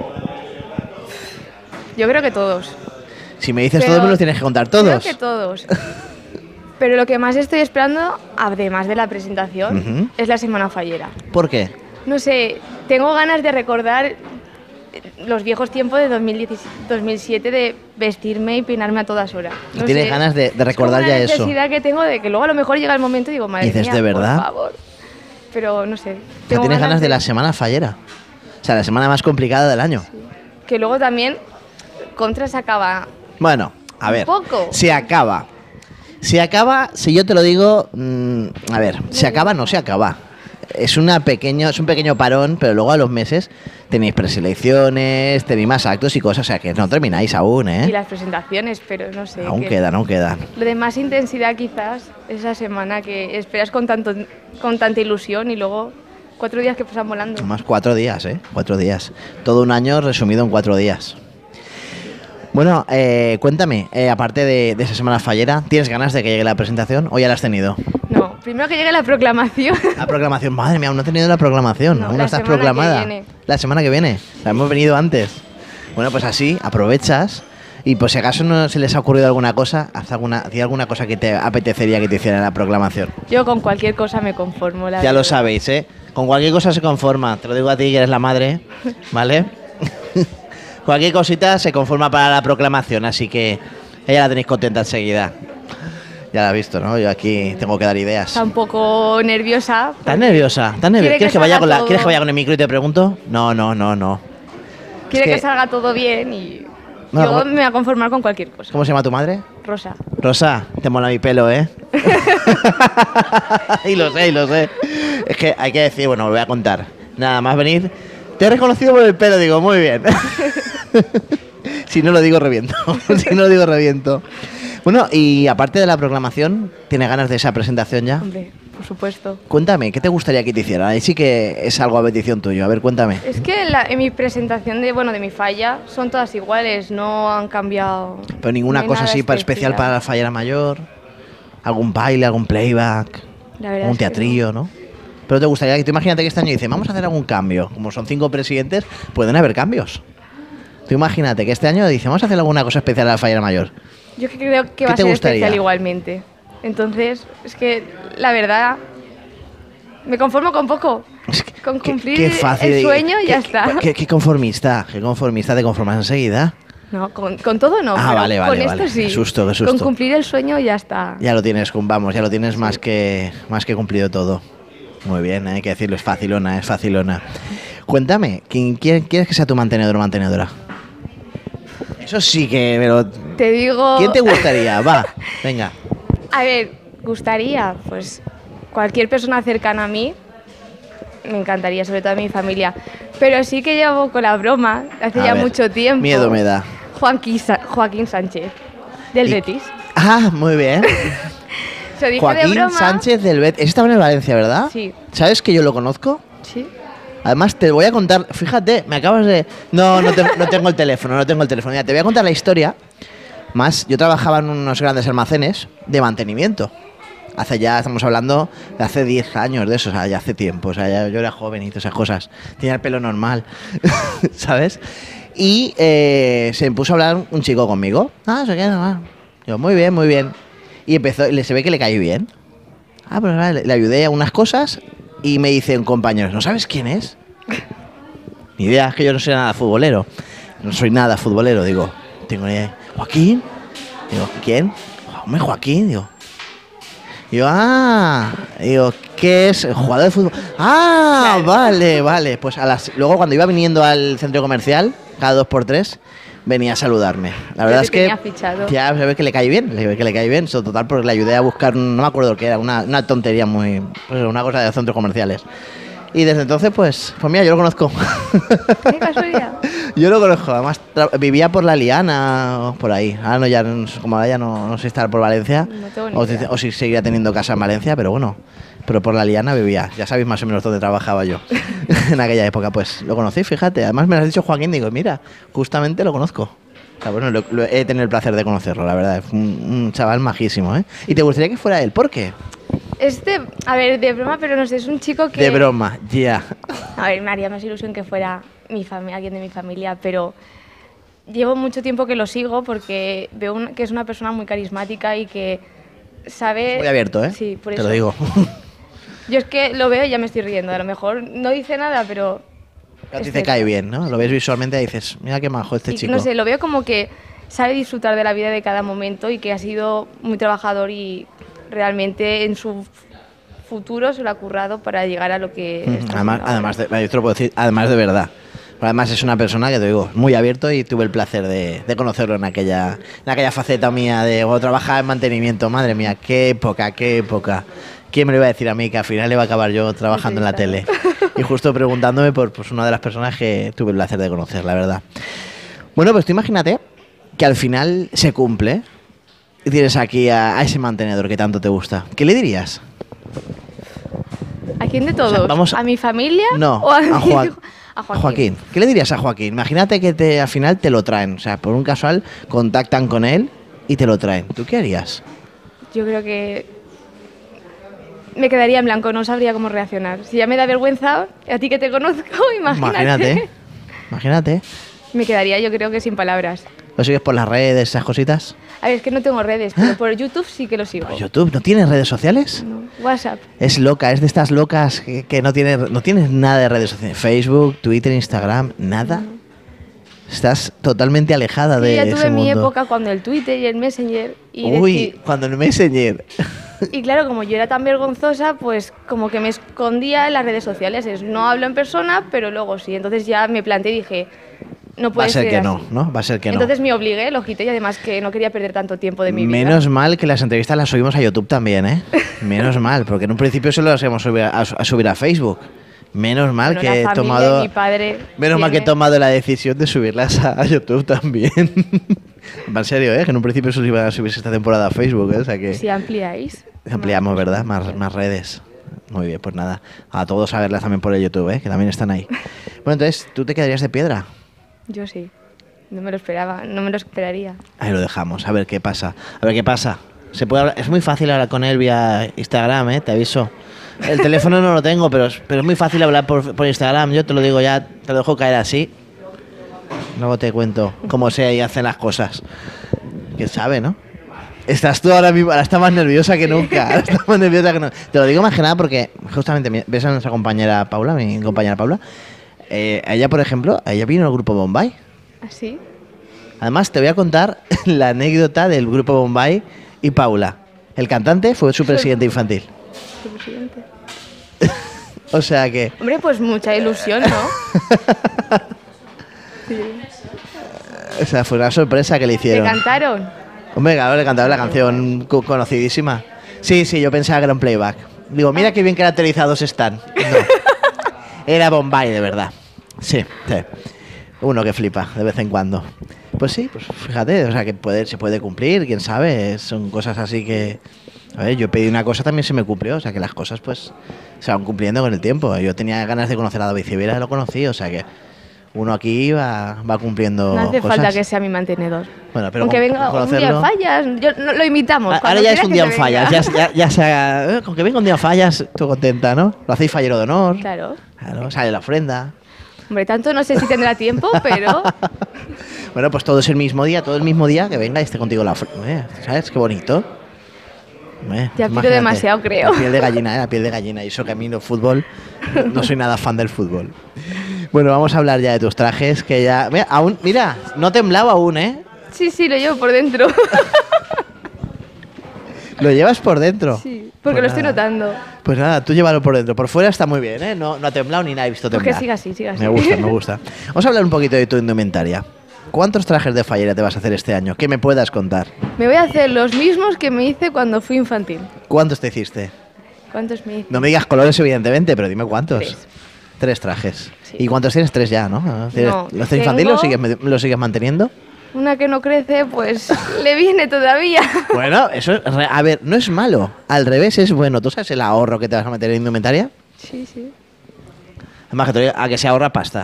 Yo creo que todos. Si me dices Pero todos, me los tienes que contar todos. Creo que todos. Pero lo que más estoy esperando, además de la presentación, Ujú. es la Semana Fallera. ¿Por qué? No sé, tengo ganas de recordar los viejos tiempos de dos mil diecisiete, dos mil siete de vestirme y peinarme a todas horas. No Tienes sé, ganas de, de es como recordar una ya eso. necesidad que tengo de que luego a lo mejor llega el momento y digo, madre Dices, mía, ¿de verdad? por favor. pero no sé. O sea, tengo tienes ganas de la semana fallera. O sea, la semana más complicada del año. Que luego también contra se acaba. Bueno, a Un ver. poco. Se acaba. Se acaba, si yo te lo digo, mm, a ver, se acaba, no se acaba. Es, una pequeño, es un pequeño parón, pero luego a los meses tenéis preselecciones, tenéis más actos y cosas, o sea que no termináis aún, ¿eh? Y las presentaciones, pero no sé. Aún que quedan, aún quedan. Lo de más intensidad quizás esa semana que esperas con, tanto, con tanta ilusión y luego cuatro días que pasan volando. Más cuatro días, ¿eh? Cuatro días. Todo un año resumido en cuatro días. Bueno, eh, cuéntame, eh, aparte de, de esa semana fallera, ¿tienes ganas de que llegue la presentación o ya la has tenido? No, primero que llegue la proclamación. La proclamación, madre mía, aún no he tenido la proclamación, No, aún no la estás semana que proclamada. viene. La semana que viene, la hemos venido antes. Bueno, pues así, aprovechas y por si acaso no se les ha ocurrido alguna cosa, haz alguna, haz alguna cosa que te apetecería que te hiciera la proclamación. Yo con cualquier cosa me conformo. La Ya lo verdad. sabéis, ¿eh? Con cualquier cosa se conforma, te lo digo a ti que eres la madre, ¿vale? Cualquier cosita se conforma para la proclamación, así que ella la tenéis contenta enseguida. Ya la has visto, ¿no? Yo aquí tengo que dar ideas. Está un poco nerviosa. ¿Estás nerviosa? ¿Estás nerviosa? Quiere que ¿Quieres que vaya salga con la, todo. ¿Quieres que vaya con el micro y te pregunto? No, no, no, no. Quiere Es que... que- salga todo bien y No, yo ¿cómo- me voy a conformar con cualquier cosa. ¿Cómo se llama tu madre? Rosa. Rosa, te mola mi pelo, ¿eh? y lo sé, y lo sé. Es que hay que decir, bueno, lo voy a contar. Nada más venir. Te he reconocido por el pelo, digo, muy bien. Si no lo digo, reviento. Si no lo digo, reviento. Bueno, y aparte de la proclamación, ¿tienes ganas de esa presentación ya? Hombre, por supuesto. Cuéntame, ¿qué te gustaría que te hicieran? Ahí sí que es algo a petición tuyo. A ver, cuéntame. Es que la- en mi presentación de, bueno, de mi falla son todas iguales, no han cambiado. Pero ninguna no hay cosa nada así para especial para la fallera mayor. Algún baile, algún playback, La verdad un es que teatrillo, ¿no? Pero te gustaría que tú imagínate que este año dicen, vamos a hacer algún cambio. Como son cinco presidentes, pueden haber cambios. Tú imagínate que este año dicen, vamos a hacer alguna cosa especial a la fallera mayor. Yo que creo que ¿Qué va a te ser gustaría? especial igualmente. Entonces, es que la verdad, me conformo con poco. Es que- Con qué- cumplir qué fácil, el sueño y qué- ya qué- está. Qué, qué conformista, qué conformista, te conformas enseguida. No, con, con todo no. Ah, pero vale, vale, con vale. esto sí. Qué susto, qué susto. Con cumplir el sueño ya está. Ya lo tienes, cum- vamos, ya lo tienes más que más que cumplido todo. Muy bien, hay que decirlo, es facilona, es facilona. Cuéntame, ¿quién, quién quieres que sea tu mantenedor o mantenedora? Eso sí que me lo... Te digo... ¿Quién te gustaría? Va, venga. A ver, gustaría, pues cualquier persona cercana a mí, me encantaría, sobre todo a mi familia. Pero sí que llevo con la broma, hace A ya ver, mucho tiempo. miedo me da. Joaquín, Sa- Joaquín Sánchez, del Y- Betis. Ah, muy bien. Se dije de Joaquín broma. Sánchez del Betis. Ese estaba en el Valencia, ¿verdad? Sí. ¿Sabes que yo lo conozco? Sí. Además, te voy a contar, fíjate, me acabas de... No, no, te- no tengo el teléfono, no tengo el teléfono. Mira, te voy a contar la historia. Más, yo trabajaba en unos grandes almacenes de mantenimiento. Hace ya, estamos hablando de hace diez años de eso, o sea, ya hace tiempo. O sea, ya- yo era joven y todas esas cosas. Tenía el pelo normal, ¿sabes? Y eh, se puso a hablar un chico conmigo. Ah, se queda normal. Yo, muy bien, muy bien. Y empezó, y le- se ve que le caí bien. Ah, pues vale, le, le ayudé a unas cosas y me dice un compañero, ¿no sabes quién es? Ni idea, es que yo no soy nada futbolero. No soy nada futbolero, digo. Tengo ni idea. ¿Joaquín? Digo, ¿quién? Hombre, Joaquín, digo. Digo, ah, digo, ¿qué es? ¿Jugador de fútbol? Ah, Claro. vale, vale. Pues a las, luego cuando iba viniendo al centro comercial, cada dos por tres, venía a saludarme. La verdad te es que tenía fichado. ya se ve que le cae bien, le ve que le cae bien, so, total, porque le ayudé a buscar, no me acuerdo qué era, una, una tontería muy, pues, una cosa de los centros comerciales. Y desde entonces, pues, pues mira, yo lo conozco. Qué casualidad. Yo lo conozco, además tra- vivía por la Liana o por ahí. Ahora no, ya, no- como ahora ya no, no sé estar por Valencia, No tengo ni o, idea. si- o si seguiría teniendo casa en Valencia, pero bueno, pero por la Liana vivía. Ya sabéis más o menos dónde trabajaba yo en aquella época, pues lo conocí, fíjate. Además me lo has dicho Joaquín, digo, mira, justamente lo conozco. O sea, bueno, lo- lo- he tenido el placer de conocerlo, la verdad, es un, un chaval majísimo, ¿eh? ¿Y te gustaría que fuera él? ¿Por qué? Este, a ver, de broma, pero no sé, es un chico que... De broma, ya. A ver, me haría más ilusión que fuera mi familia, alguien de mi familia, pero llevo mucho tiempo que lo sigo porque veo un- que es una persona muy carismática y que sabe... Muy abierto, ¿eh? Sí, por Te eso. lo digo. Yo es que lo veo y ya me estoy riendo. A lo mejor no dice nada, pero... A ti es te cierto. cae bien, ¿no? Lo ves visualmente y dices, mira qué majo este Y chico. no sé, lo veo como que sabe disfrutar de la vida de cada momento y que ha sido muy trabajador y realmente en su futuro se lo ha currado para llegar a lo que Mm, está Además, haciendo ahora. además de, yo te lo puedo decir, además de verdad. Pero además es una persona que te digo, muy abierto y tuve el placer de, de conocerlo en aquella, en aquella faceta mía de cuando trabajaba en mantenimiento. Madre mía, qué época, qué época. ¿Quién me lo iba a decir a mí que al final iba a acabar yo trabajando en la tele? Y justo preguntándome por pues, una de las personas que tuve el placer de conocer, la verdad. Bueno, pues tú imagínate que al final se cumple y tienes aquí a, a ese mantenedor que tanto te gusta. ¿Qué le dirías? ¿A quién de todos? O sea, vamos a- ¿A mi familia? No, ¿O a, a, mi- Joa- a a Joaquín? Joaquín. ¿Qué le dirías a Joaquín? Imagínate que te, al final te lo traen. O sea, por un casual contactan con él y te lo traen. ¿Tú qué harías? Yo creo que me quedaría en blanco, no sabría cómo reaccionar. Si ya me da vergüenza, a ti que te conozco, imagínate. Imagínate. Imagínate. Me quedaría yo creo que sin palabras. ¿Lo sigues por las redes, esas cositas? A ver, es que no tengo redes, pero por YouTube sí que lo sigo. Por YouTube. ¿No tienes redes sociales? No, WhatsApp. Es loca, es de estas locas que, que no tienes no tienes nada de redes sociales. Facebook, Twitter, Instagram, nada. Estás totalmente alejada Sí, de ya ese tuve mi mundo. época cuando el Twitter y el Messenger. Y Uy, decí- cuando el Messenger. Y claro, como yo era tan vergonzosa, pues como que me escondía en las redes sociales. Es, no hablo en persona, pero luego sí. Entonces ya me planteé y dije, no Va puede a ser que así. no, ¿no? Va a ser que no. Entonces me obligué, lo quité y además que no quería perder tanto tiempo de mi vida. Menos mal que las entrevistas las subimos a YouTube también, ¿eh? Menos mal, porque en un principio solo las íbamos a subir a, a subir a Facebook. Menos mal Bueno, que la he familia tomado. y mi padre Menos mal que he tiene- tomado la decisión de subirlas a, a YouTube también. Va en serio, ¿eh? Que en un principio solo iban a subirse esta temporada a Facebook, ¿eh? O sea que Si ampliáis. ampliamos, ¿verdad? Más, más redes. Muy bien, pues nada. A todos a verlas también por el YouTube, ¿eh? Que también están ahí. Bueno, entonces, ¿tú te quedarías de piedra? Yo sí. No me lo esperaba, no me lo esperaría. Ahí lo dejamos, a ver qué pasa. A ver qué pasa. Se puede hablar- es muy fácil hablar con él vía Instagram, ¿eh? Te aviso. El teléfono no lo tengo, pero es, pero es muy fácil hablar por, por Instagram. Yo te lo digo ya, te lo dejo caer así. Luego te cuento cómo se y hacen las cosas. ¿Quién sabe, no? Estás tú ahora mismo, ahora estás más nerviosa que nunca. Ahora estás más nerviosa que nunca. Te lo digo más que nada porque justamente mi- ves a nuestra compañera Paula, mi compañera Paula. Eh, ella, por ejemplo, ella vino al grupo Bombay. ¿Así? Además, te voy a contar la anécdota del grupo Bombay y Paula. El cantante fue su presidente infantil. ¿Su presidente? O sea que... Hombre, pues mucha ilusión, ¿no? Sí. O sea, fue una sorpresa que le ¿Te hicieron. cantaron? Hombre, claro, le cantaba la canción co- conocidísima. Sí, sí, yo pensaba que era un playback. Digo, mira qué bien caracterizados están. No. Era Bombay, de verdad. Sí, sí. Uno que flipa de vez en cuando. Pues sí, pues fíjate, o sea, que puede, se puede cumplir, quién sabe. Son cosas así que... A ver, yo pedí una cosa, también se me cumplió. O sea, que las cosas, pues, se van cumpliendo con el tiempo. Yo tenía ganas de conocer a David Civera, lo conocí, o sea que... Uno aquí va, va cumpliendo No hace cosas. falta que sea mi mantenedor. Bueno, pero Aunque con- venga un día conocerlo- fallas, yo, no, lo imitamos. A- cuando Ahora ya es quieras un que día se en fallas, venga. ya, ya, ya se haga- eh, con que venga un día en fallas, tú contenta, ¿no? Lo hacéis fallero de honor. Claro. Claro, sale la ofrenda. Hombre, tanto no sé si tendrá tiempo, pero Bueno, pues todo es el mismo día, todo el mismo día que venga y esté contigo la ofrenda. ¿Sabes? Qué bonito. Eh, Ya pido imagínate. demasiado, creo. La piel de gallina, ¿eh? La piel de gallina. Y eso que a mí no fútbol, no soy nada fan del fútbol. Bueno, vamos a hablar ya de tus trajes, que ya... Mira, aún, mira, no temblaba aún, ¿eh? sí, sí, lo llevo por dentro. Lo llevas por dentro. Sí, porque Pues lo estoy nada. notando. Pues nada, tú llévalo por dentro. Por fuera está muy bien, ¿eh? No, no ha temblado ni nada, he visto Pues que temblar. siga así, siga así. Me gusta, me gusta. Vamos a hablar un poquito de tu indumentaria. ¿Cuántos trajes de fallera te vas a hacer este año? ¿Qué me puedas contar? Me voy a hacer los mismos que me hice cuando fui infantil. ¿Cuántos te hiciste? ¿Cuántos me hice? No me digas colores, evidentemente, pero dime cuántos. Tres. Tres trajes. Sí. ¿Y cuántos tienes? Tres ya, ¿no? ¿Tienes- No, ¿Los tres infantiles lo tengo- sigues, lo sigues manteniendo? Una que no crece, pues le viene todavía. Bueno, eso es... re- A ver, no es malo. Al revés es bueno. ¿Tú sabes el ahorro que te vas a meter en indumentaria? Sí, sí. Además, que te- a que se ahorra pasta.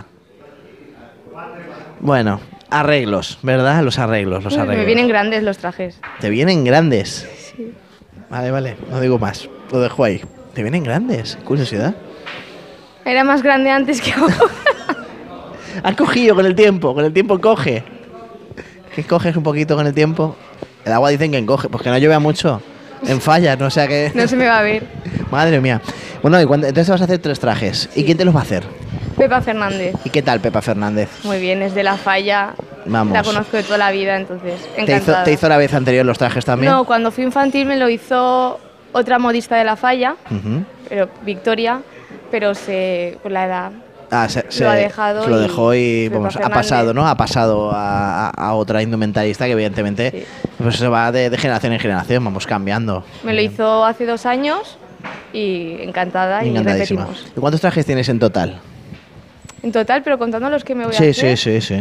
Bueno, arreglos, ¿verdad? Los arreglos, los Uy, arreglos. me vienen grandes los trajes. Te vienen grandes. Sí. Vale, vale, no digo más. Lo dejo ahí. Te vienen grandes. Curiosidad. Era más grande antes que ahora. Has cogido con el tiempo, con el tiempo coge. ¿Qué coges un poquito con el tiempo? El agua dicen que encoge, pues que no llueve mucho. En fallas, no sea que... No se me va a ver. Madre mía. Bueno, ¿y cuándo- entonces vas a hacer tres trajes. ¿Y quién te los va a hacer? Pepa Fernández. ¿Y qué tal, Pepa Fernández? Muy bien, es de La Falla. Vamos. La conozco de toda la vida, entonces ¿Te hizo, encantada. ¿Te hizo la vez anterior los trajes también? No, cuando fui infantil me lo hizo otra modista de La Falla, Ujú. pero Victoria, pero se, con la edad Ah, se, se- lo ha dejado se lo y dejó y Pepa vamos, ha Fernández. pasado, ¿no? Ha pasado a, a- a otra indumentarista que evidentemente Sí. pues se va de, de generación en generación, vamos cambiando. Me lo hizo hace dos años y encantada y Encantadísima. repetimos. ¿Y cuántos trajes tienes en total? En total, pero contando los que me voy a Sí, hacer, sí, sí, sí.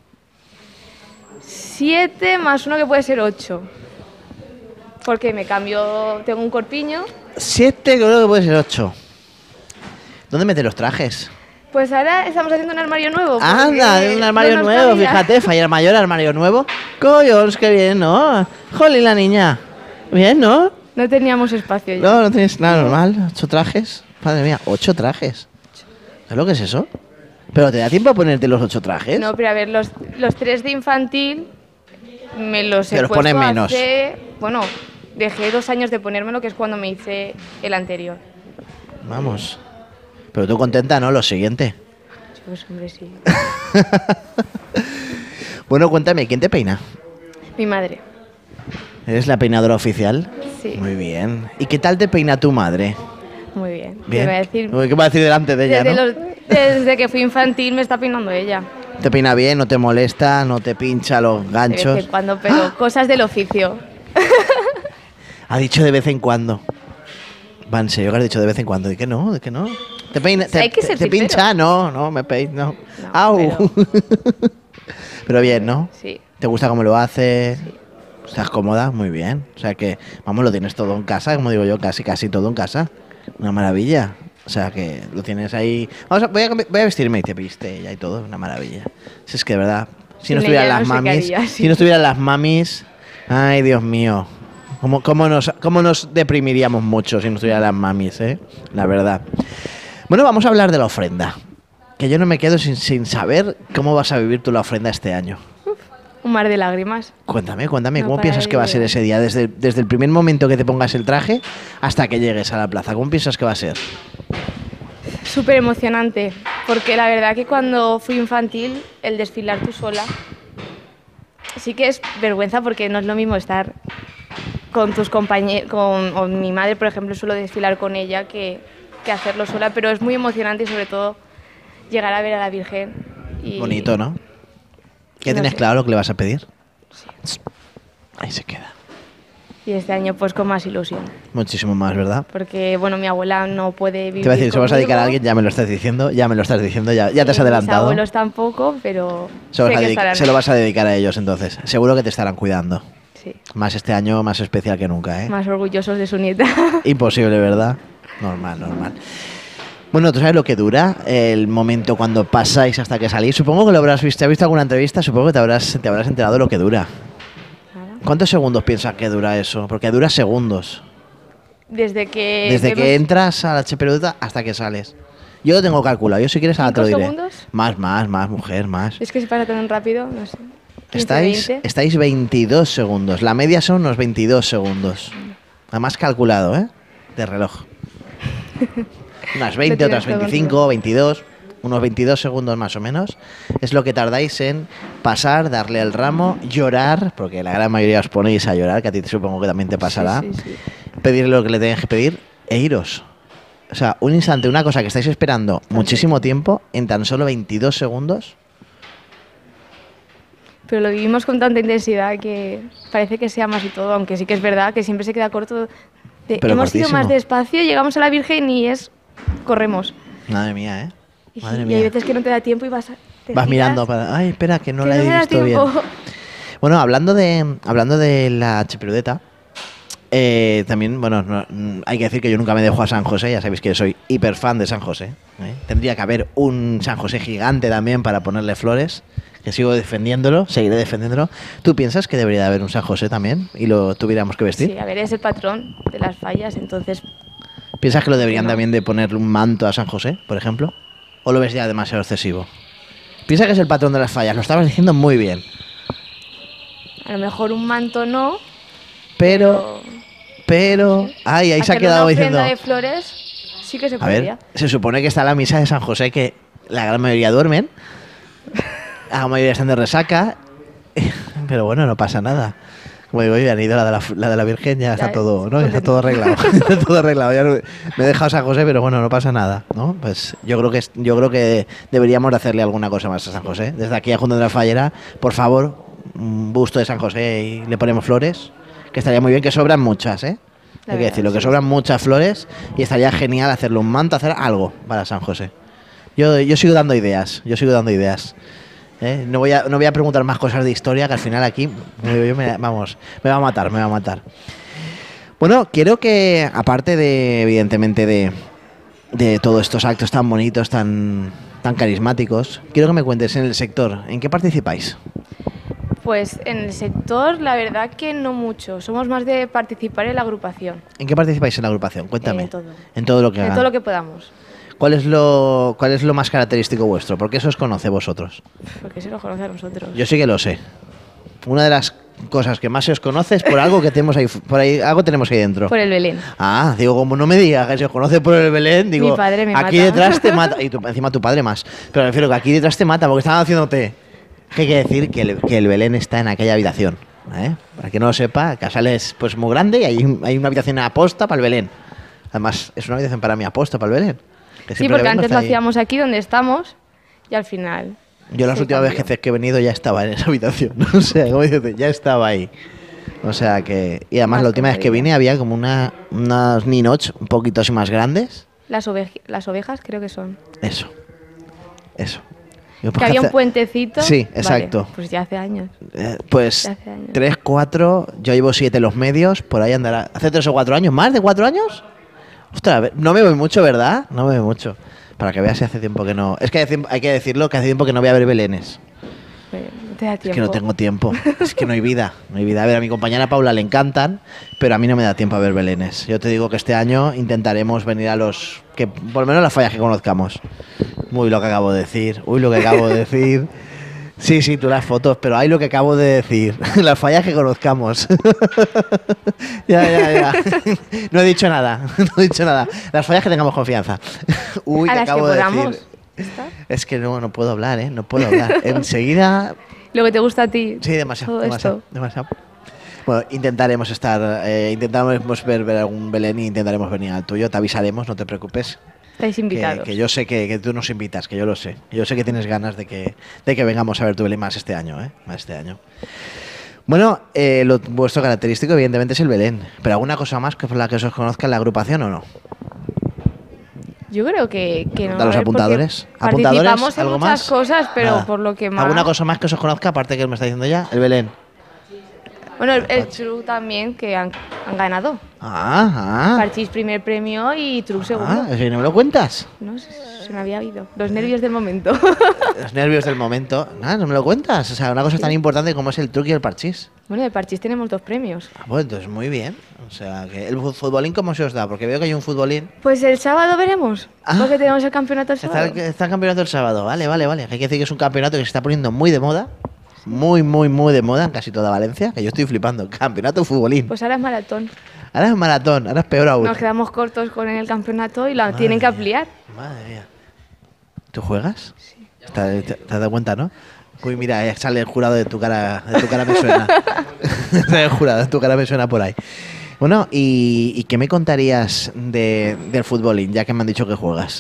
siete más uno que puede ser ocho. Porque me cambio, tengo un corpiño. Siete, creo que puede ser ocho. ¿Dónde metes los trajes? Pues ahora estamos haciendo un armario nuevo. porque Anda, de un armario no nos nuevo, cabía. fíjate, falla mayor, armario nuevo. Coyons, qué bien, ¿no? Jolín, la niña. Bien, ¿no? No teníamos espacio ya. No, no tienes nada normal. ¿Ocho trajes? Madre mía, ocho trajes. ¿Sabes lo que es eso? ¿Pero te da tiempo a ponerte los ocho trajes? No, pero a ver, los, los tres de infantil me los he Te los puesto ponen menos. hace... Bueno, dejé dos años de ponérmelo, que es cuando me hice el anterior. Vamos. Pero tú contenta, ¿no? Lo siguiente. Pues hombre, sí. Bueno, cuéntame, ¿quién te peina? Mi madre. ¿Eres la peinadora oficial? Sí. Muy bien. ¿Y qué tal te peina tu madre? Muy bien. Te Bien. voy a decir, Uy, ¿qué va a decir delante de ella, desde, no? los- desde que fui infantil me está peinando ella. ¿Te peina bien? ¿No te molesta? ¿No te pincha los De vez ganchos? en cuando, pero cosas del oficio. Ha dicho de vez en cuando. Va, en serio que has dicho de vez en cuando. ¿De qué no? ¿De qué no? ¿Te peina? sea, hay te, que te- ser te sincero. pincha? No, no, me peina. No. No, Au. Pero... bien, ¿no? Sí. ¿Te gusta cómo lo hace? ¿Estás cómoda? Muy bien. O sea que, vamos, lo tienes todo en casa, como digo yo, casi, casi todo en casa. Una maravilla. O sea que lo tienes ahí. Vamos a, voy, a, voy a vestirme y te viste ya y todo. Una maravilla. Si es que de verdad, si no Sin ella estuvieran las no sé qué mamis, haría, sí. si no estuvieran las mamis, ay Dios mío. ¿Cómo, cómo, nos, ¿Cómo nos deprimiríamos mucho si no estuvieran las mamis, eh? La verdad. Bueno, vamos a hablar de la ofrenda. Que yo no me quedo sin, sin saber cómo vas a vivir tú la ofrenda este año. Un mar de lágrimas. Cuéntame, cuéntame, No ¿cómo para piensas de que va a ser llorar. ese día? Desde, desde el primer momento que te pongas el traje hasta que llegues a la plaza. ¿Cómo piensas que va a ser? Súper emocionante, porque la verdad que cuando fui infantil, el desfilar tú sola, sí que es vergüenza porque no es lo mismo estar con tus compañeros, con o mi madre, por ejemplo, suelo desfilar con ella que, que hacerlo sola, pero es muy emocionante y sobre todo llegar a ver a la Virgen. Y Bonito, ¿no? ¿Ya no tienes sé. claro lo que le vas a pedir? Ahí se queda. Y este año pues con más ilusión, Muchísimo más, ¿verdad? porque bueno, mi abuela no puede vivir Te iba a decir, se lo vas a dedicar a conmigo, alguien, ya me lo estás diciendo, ya me lo estás diciendo, ya, ya te has y adelantado. Mis abuelos tampoco, pero Se lo, sé vas a que dedicar- estarán se lo ahí. vas a dedicar a ellos entonces. Seguro que te estarán cuidando. Sí, Más este año, más especial que nunca, ¿eh? más orgullosos de su nieta. Imposible, ¿verdad? Normal, normal. Bueno, ¿tú sabes lo que dura el momento cuando pasáis hasta que salís? Supongo que lo habrás visto. ¿Has visto alguna entrevista? Supongo que te habrás, te habrás enterado de lo que dura. Nada. ¿Cuántos segundos piensas que dura eso? Porque dura segundos. Desde que Desde que vemos- entras a la cheperuta hasta que sales. Yo lo tengo calculado. Yo si quieres ahora te lo ¿Cinco diré. segundos? Más, más, más, mujer, más. Es que se pasa tan rápido, no sé. quince, Estáis, veinte. estáis veintidós segundos. La media son unos veintidós segundos. Además calculado, ¿eh? De reloj. Unas veinte, Lo otras tienes todo veinticinco, veintidós. Unos veintidós segundos más o menos. Es lo que tardáis en pasar, darle el ramo, llorar, porque la gran mayoría os ponéis a llorar, que a ti supongo que también te pasará. Sí, sí, sí. Pedirle lo que le tengáis que pedir e iros. O sea, un instante, una cosa que estáis esperando muchísimo tiempo, en tan solo veintidós segundos. Pero lo vivimos con tanta intensidad que parece que sea más y todo, aunque sí que es verdad que siempre se queda corto. de- Pero hemos ido cortísimo. más despacio, llegamos a la Virgen y es corremos. Madre mía, ¿eh? Y, Madre y mía. hay veces que no te da tiempo y vas a, te Vas giras, mirando para... Ay, espera, que no que la no me he da visto bien. tiempo. Bueno, hablando de, hablando de la chipirudeta, eh, también, bueno, no- mm, hay que decir que yo nunca me dejo a San José, ya sabéis que soy hiper fan de San José. ¿eh? Tendría que haber un San José gigante también para ponerle flores, que sigo defendiéndolo, seguiré defendiéndolo. ¿Tú piensas que debería de haber un San José también y lo tuviéramos que vestir? Sí, a ver, es el patrón de las fallas, entonces ¿Piensas que lo deberían No. también de ponerle un manto a San José, por ejemplo? ¿O lo ves ya demasiado excesivo? Piensa que es el patrón de las fallas, lo estabas diciendo muy bien, a lo mejor un manto no, pero... Pero... Ay, ahí se ha hacerle quedado una diciendo... ofrenda de flores sí que se A podría. ver, se supone que está la misa de San José, que la gran mayoría duermen, la gran mayoría están de resaca, pero bueno, no pasa nada. Como digo, yo han ido la de la, la de la Virgen, ya, ya está todo, ¿no? Ya está contento. todo arreglado. Está todo arreglado. Ya no- me he dejado San José, pero bueno, no pasa nada, ¿no? Pues yo creo que es- yo creo que deberíamos de hacerle alguna cosa más a San José. Desde aquí a Junta de la Fallera, por favor, un busto de San José y le ponemos flores, que estaría muy bien, que sobran muchas, ¿eh? La Hay que verdad, decirlo, que sí. sobran muchas flores y estaría genial hacerle un manto, hacer algo para San José. Yo, yo sigo dando ideas, yo sigo dando ideas. ¿eh? No voy a, no voy a preguntar más cosas de historia, que al final aquí, me- me- vamos, me va a matar, me va a matar. Bueno, quiero que, aparte de, evidentemente, de, de todos estos actos tan bonitos, tan, tan carismáticos, quiero que me cuentes en el sector, ¿en qué participáis? Pues en el sector, la verdad que no mucho. Somos más de participar en la agrupación. ¿En qué participáis en la agrupación? Cuéntame. En todo. En todo lo que En hagan. todo lo que podamos. ¿Cuál es lo, cuál es lo más característico vuestro? ¿Por qué eso os conoce vosotros? Porque se lo conoce a nosotros. Yo sí que lo sé. Una de las cosas que más se os conoce es por algo que tenemos ahí, por ahí, algo tenemos ahí dentro. Por el Belén. Ah, digo, como no me digas que se os conoce por el Belén, digo, Mi padre me aquí mata. detrás te mata, y tu- encima tu padre más, pero me refiero que aquí detrás te mata porque estaban haciéndote. Que hay que decir que el, que el Belén está en aquella habitación, ¿eh? Para que no lo sepa, Casal es pues muy grande y hay, hay una habitación aposta para el Belén. Además, es una habitación para mí aposta para el Belén. que Sí, siempre porque que vengo antes está lo ahí. hacíamos aquí donde estamos y al final. Yo las se últimas cambió. veces que he venido ya estaba en esa habitación. O sea, como dices, ya estaba ahí. O sea que. Y además Más la última vez que comodidad. vine había como una, unas ninots un poquito así más grandes. Las, oveja- las ovejas creo que son. Eso. Eso. Yo, Que porque había un hace- puentecito. Sí, Vale, exacto. pues ya hace años. eh, pues Ya hace años. tres, cuatro, yo llevo siete en los medios, por ahí andará. ¿Hace tres o cuatro años? ¿Más de cuatro años? Ostras, a ver, no me voy mucho, ¿verdad? No me voy mucho. Para que veas si hace tiempo que no. Es que hace- hay que decirlo que hace tiempo que no voy a ver belenes. Eh, No te da Es tiempo. que no tengo tiempo. Es que no hay vida. No hay vida. A ver, a mi compañera Paula le encantan, pero a mí no me da tiempo a ver belenes. Yo te digo que este año intentaremos venir a los. Que por lo menos las fallas que conozcamos. Uy, lo que acabo de decir. Uy, lo que acabo de decir. Sí, sí, tú las fotos, pero hay lo que acabo de decir. Las fallas que conozcamos. Ya, ya, ya. No he dicho nada. No he dicho nada. Las fallas que tengamos confianza. Uy, A que las que acabo de podamos. decir. Es que no, no puedo hablar, ¿eh? No puedo hablar. Enseguida. Lo que te gusta a ti. Sí, demasiado. Todo demasiado, esto. demasiado. Bueno, intentaremos estar. Eh, intentaremos ver, ver algún Belén y intentaremos venir al tuyo. Te avisaremos, no te preocupes. Estáis Que, invitados. que yo sé que, que tú nos invitas, que yo lo sé. Yo sé que tienes ganas de que, de que vengamos a ver tu Belén más este año, ¿eh? Más este año. Bueno, eh, lo, vuestro característico evidentemente es el Belén. ¿Pero alguna cosa más que por la que os conozca en la agrupación o no? Yo creo que, que no. ¿A los a ver, porque apuntadores? Participamos ¿Apuntadores? en ¿Algo muchas más? cosas, pero Nada. por lo que más. ¿Alguna cosa más que os conozca, aparte que me está diciendo ya? El Belén. Bueno, el, el Tru también, que han, han ganado. Ah, ah. Parchís primer premio y Tru segundo. Ah, ¿eso no me lo cuentas? No sé, se me había ido. Los nervios del momento. Los nervios del momento. Nada, no me lo cuentas. O sea, una cosa tan importante como es el truco y el parchís. Bueno, de Parchís tenemos dos premios. Ah, pues entonces muy bien. O sea, que el fu- futbolín, ¿cómo se os da? Porque veo que hay un futbolín. Pues el sábado veremos. Ah. Porque tenemos el campeonato el Está, sábado. el- está el campeonato el sábado. Vale, vale, vale. Hay que decir que es un campeonato que se está poniendo muy de moda. Muy, muy, muy de moda en casi toda Valencia. Que yo estoy flipando. Campeonato futbolín. Pues ahora es maratón. Ahora es maratón. Ahora es peor aún. Nos quedamos cortos con el campeonato y la tienen que Madre ampliar. Madre mía. ¿Tú juegas? Sí. ¿Te, te, te has dado cuenta, no? Uy, mira, ya sale el jurado de tu cara. De tu cara me suena. Sale el jurado de tu cara me suena por ahí. Bueno, ¿y, y qué me contarías de, del futbolín, ya que me han dicho que juegas?